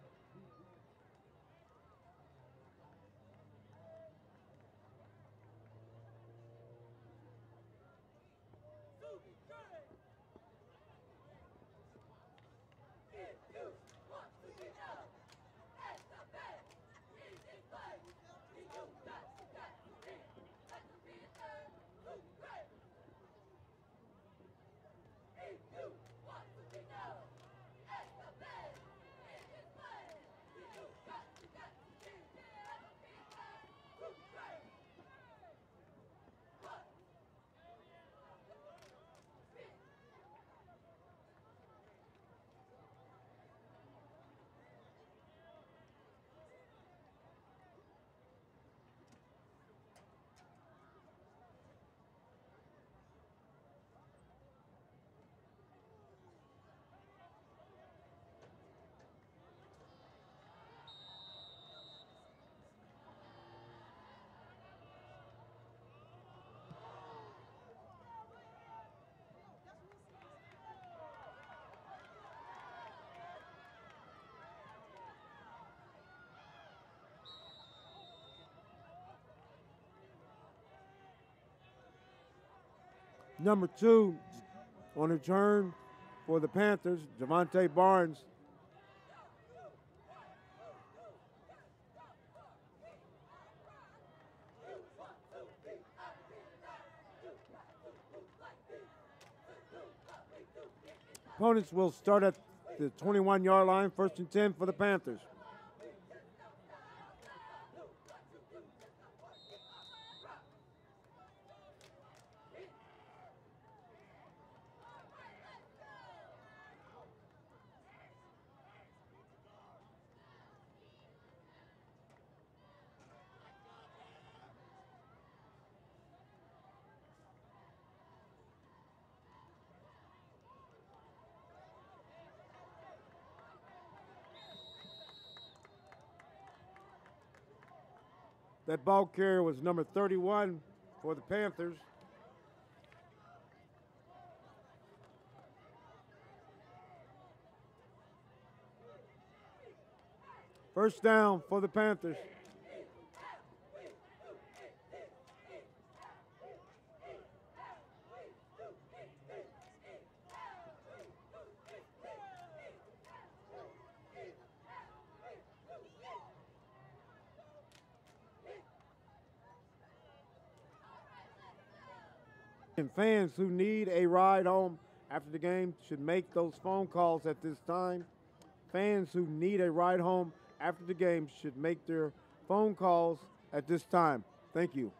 Number 2 on return for the Panthers, Javante Barnes. Opponents will start at the 21-yard line, 1st and 10 for the Panthers. That ball carrier was number 31 for the Panthers. First down for the Panthers. And fans who need a ride home after the game should make those phone calls at this time. Fans who need a ride home after the game should make their phone calls at this time. Thank you.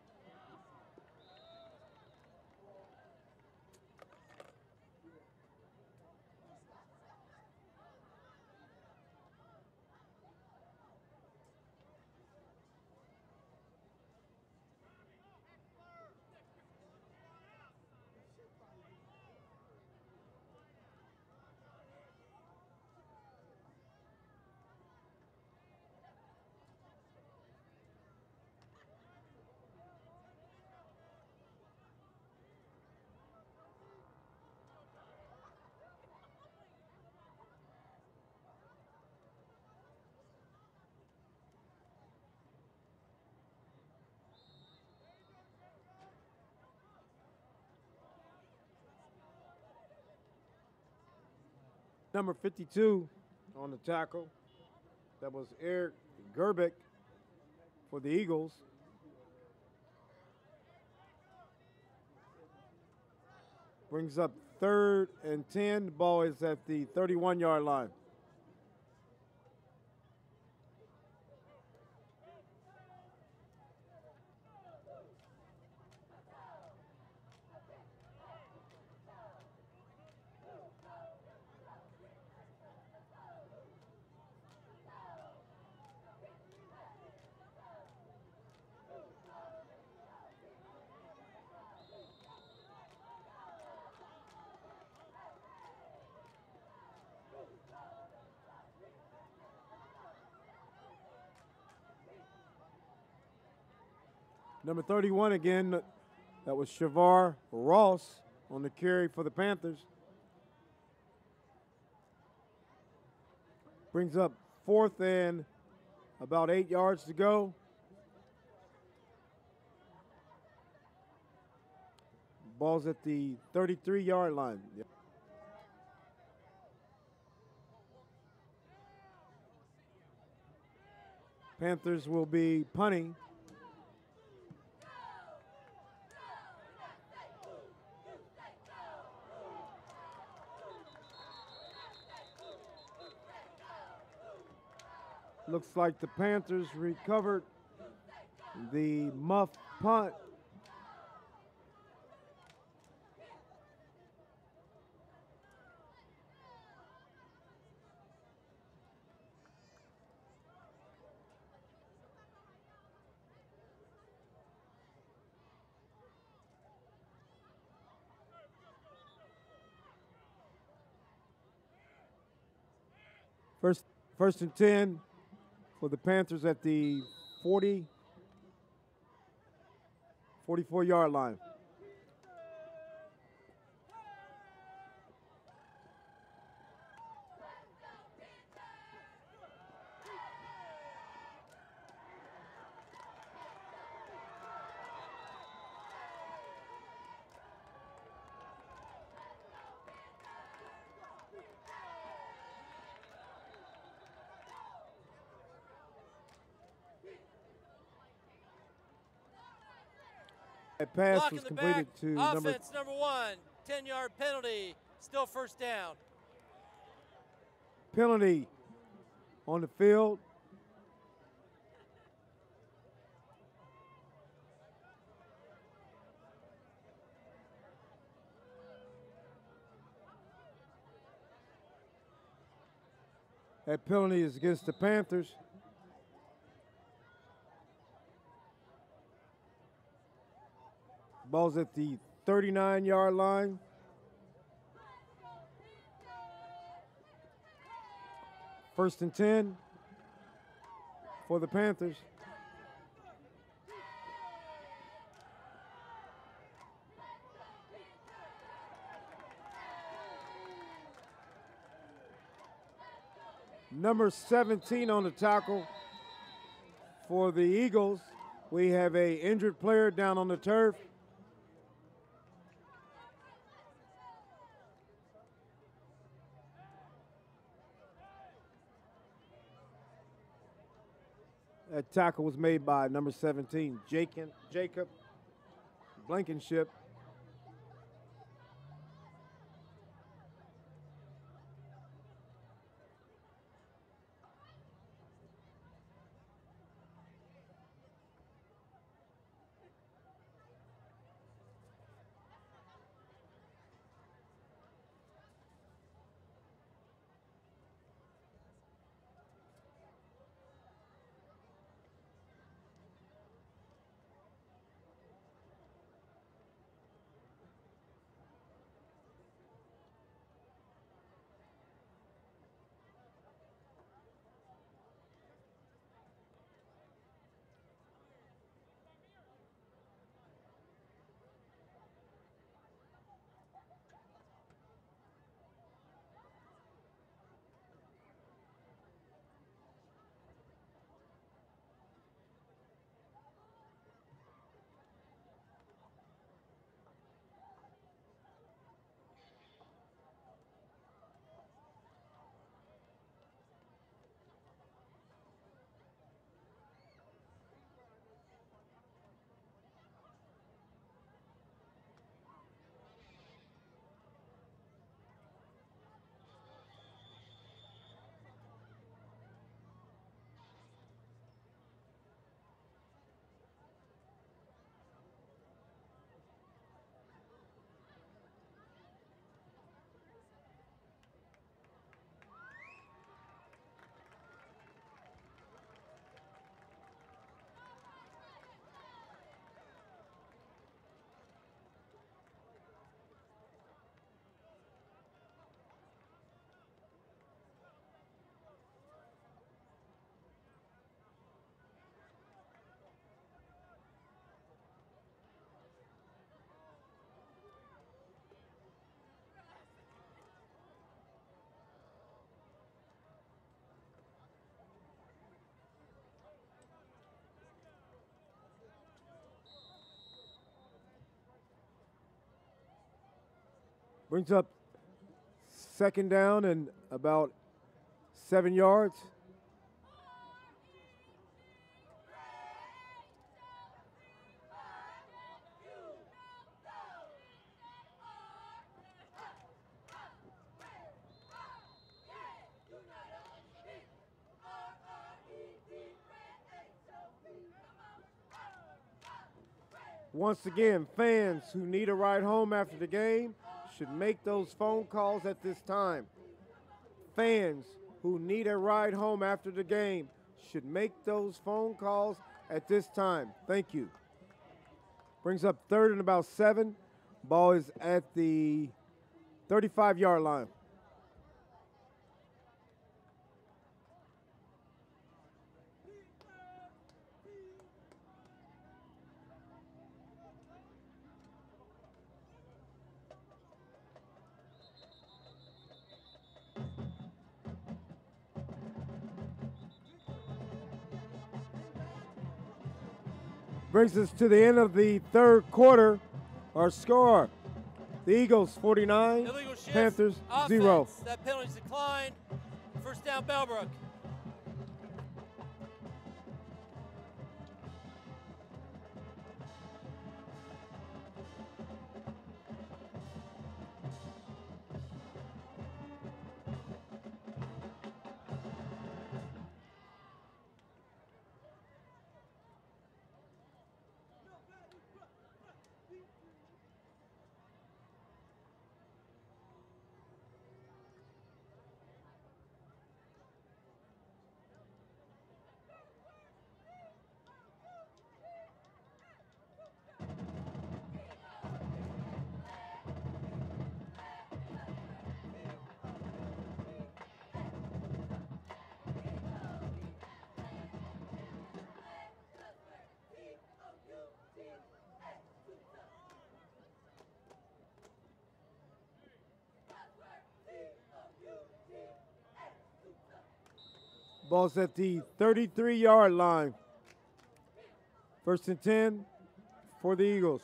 Number 52 on the tackle. That was Eric Gerbeck for the Eagles. Brings up 3rd and 10. The ball is at the 31-yard line. Number 31 again, that was Shavar Ross on the carry for the Panthers. Brings up 4th and about 8 yards to go. Ball's at the 33-yard line. Yep. Panthers will be punting. Looks like the Panthers recovered the muff punt. First and 10 for the Panthers at the 44-yard line. That pass Block was in the completed back. to Offense number 1, 10-yard penalty, still first down. penalty on the field. That penalty is against the Panthers. Ball's at the 39-yard line. First and 10 for the Panthers. Number 17 on the tackle for the Eagles. We have an injured player down on the turf. That tackle was made by number 17, Jacob Blankenship. Brings up second down and about 7 yards. Once again, fans who need a ride home after the game should make those phone calls at this time. Fans who need a ride home after the game should make those phone calls at this time. Thank you. Brings up third and about 7. Ball is at the 35-yard line. Brings us to the end of the third quarter. Our score, the Eagles 49, Illegal shift, Panthers offense. 0. That penalty's declined. First down, Bellbrook. Ball's at the 33-yard line. First and 10 for the Eagles.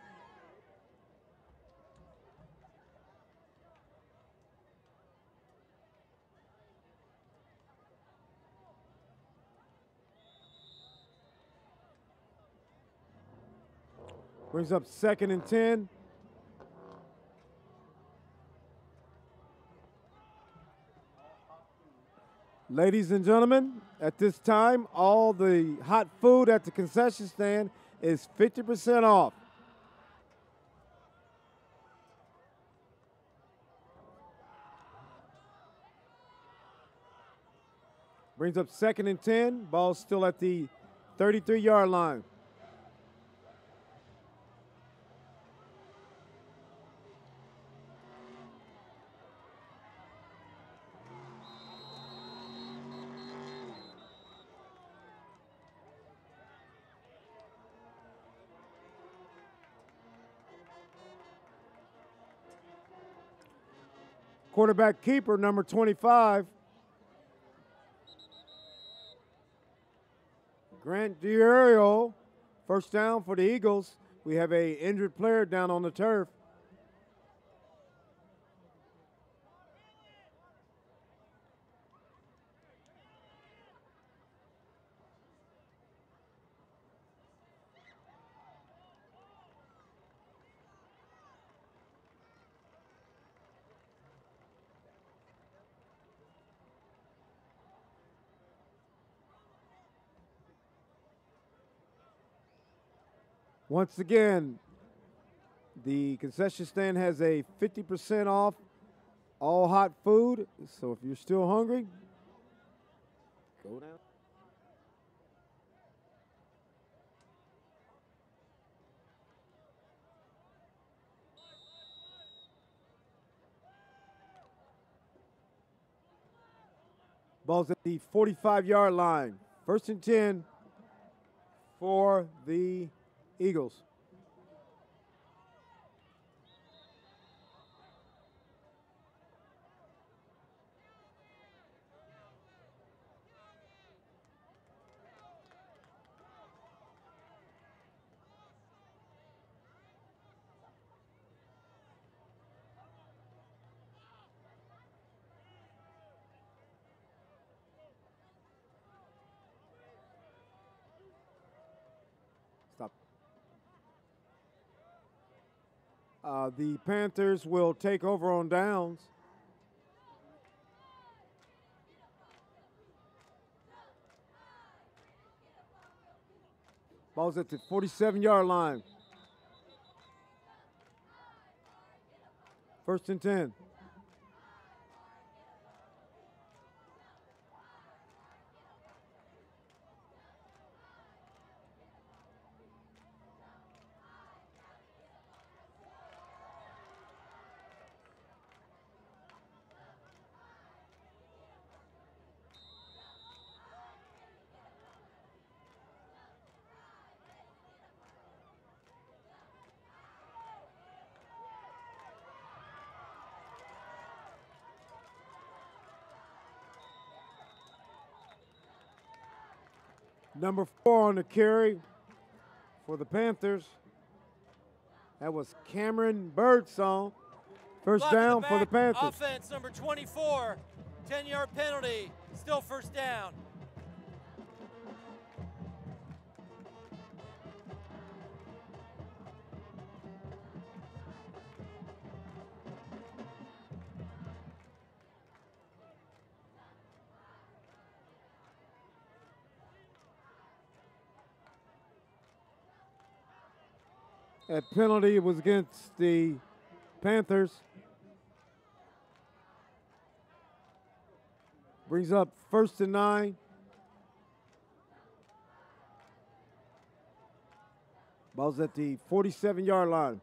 Brings up second and 10. Ladies and gentlemen, at this time, all the hot food at the concession stand is 50% off. Brings up second and 10. Ball's still at the 33-yard line. Quarterback keeper, number 25. Grant DiArio, first down for the Eagles. We have an injured player down on the turf. Once again, the concession stand has a 50% off all hot food. So if you're still hungry, go down. Ball's at the 45-yard line. First and 10 for the Eagles. The Panthers will take over on downs. Ball's at the 47-yard line. 1st and 10. Number 4 on the carry for the Panthers. That was Cameron Birdsong. First down for the Panthers. Offense number 24, 10-yard penalty, still first down. That penalty was against the Panthers. Brings up 1st and 9. Ball's at the 47-yard line.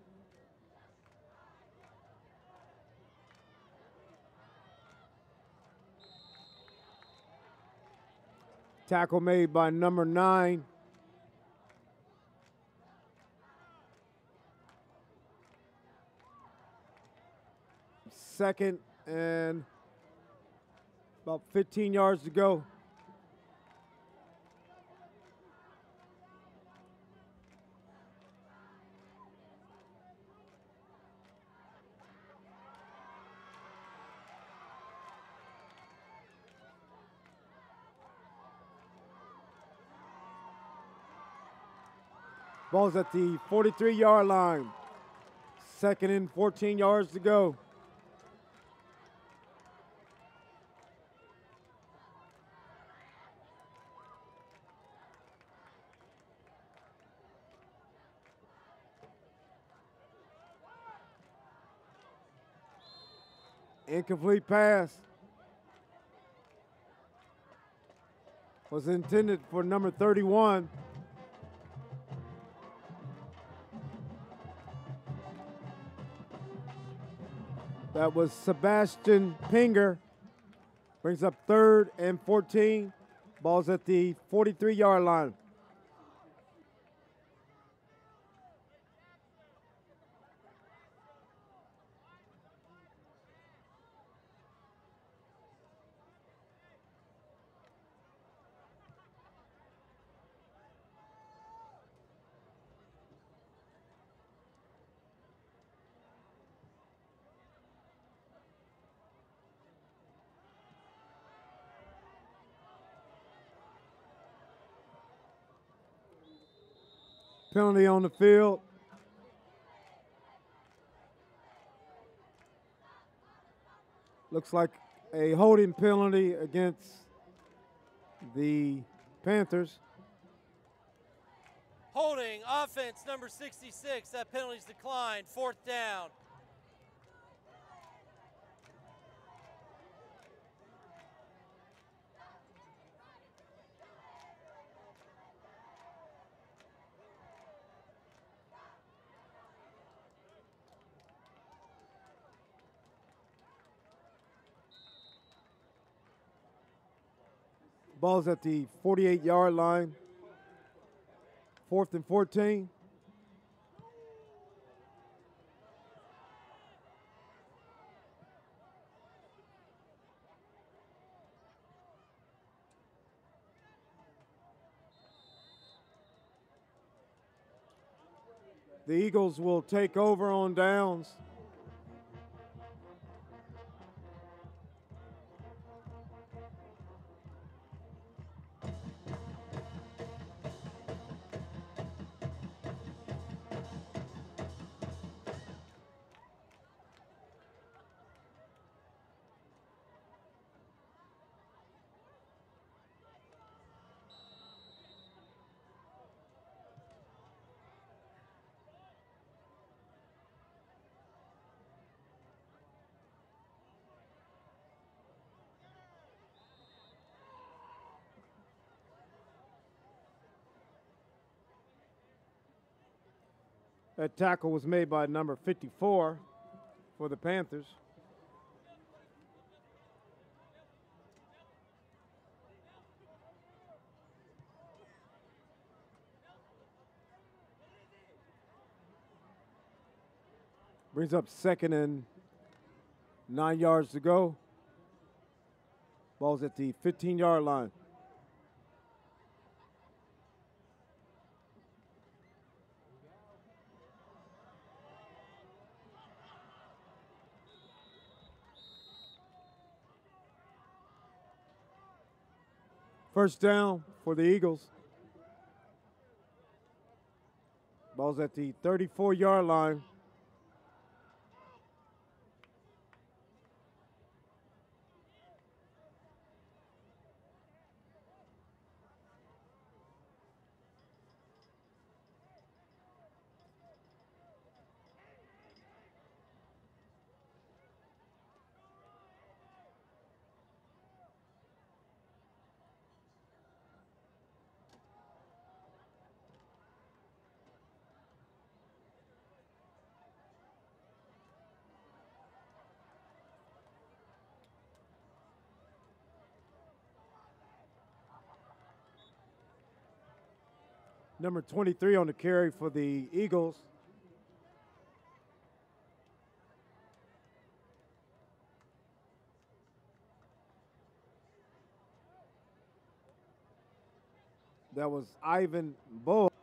Tackle made by number 9. Second and about 15 yards to go. Ball's at the 43-yard line. 2nd and 14 yards to go. Incomplete pass was intended for number 31. That was Sebastian Pinger. Brings up 3rd and 14. Ball's at the 43-yard line. Penalty on the field. Looks like a holding penalty against the Panthers. Holding, offense number 66. That penalty's declined. 4th down. Ball's at the 48-yard line. 4th and 14. The Eagles will take over on downs. That tackle was made by number 54 for the Panthers. Brings up 2nd and 9 yards to go. Ball's at the 15-yard line. First down for the Eagles. Ball's at the 34-yard line. Number 23 on the carry for the Eagles. That was Ivan Bull.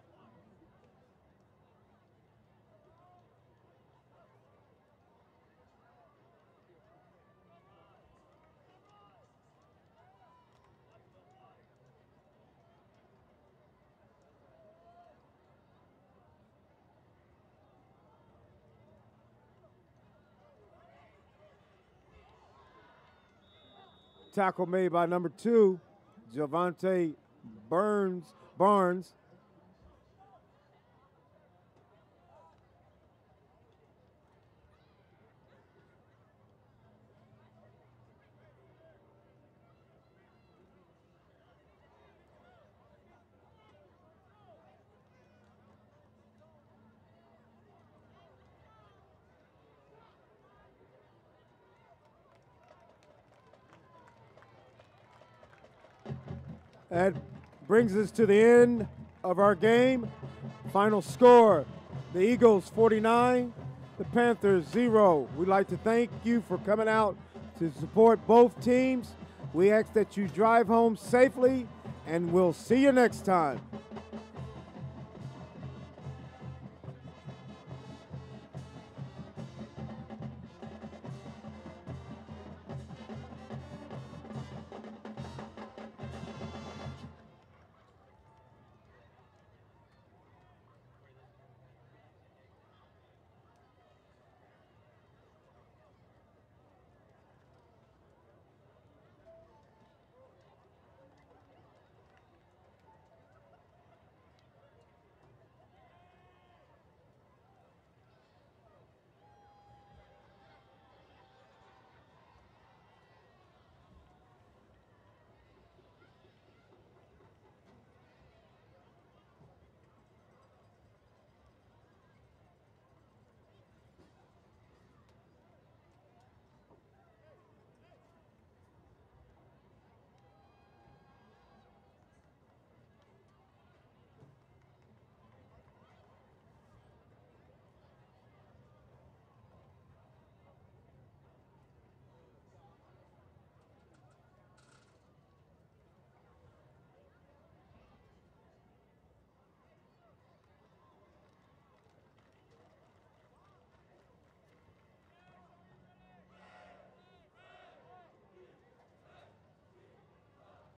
Tackle made by number 2, Javante Barnes. That brings us to the end of our game. Final score, the Eagles 49, the Panthers 0. We'd like to thank you for coming out to support both teams. We ask that you drive home safely, and we'll see you next time.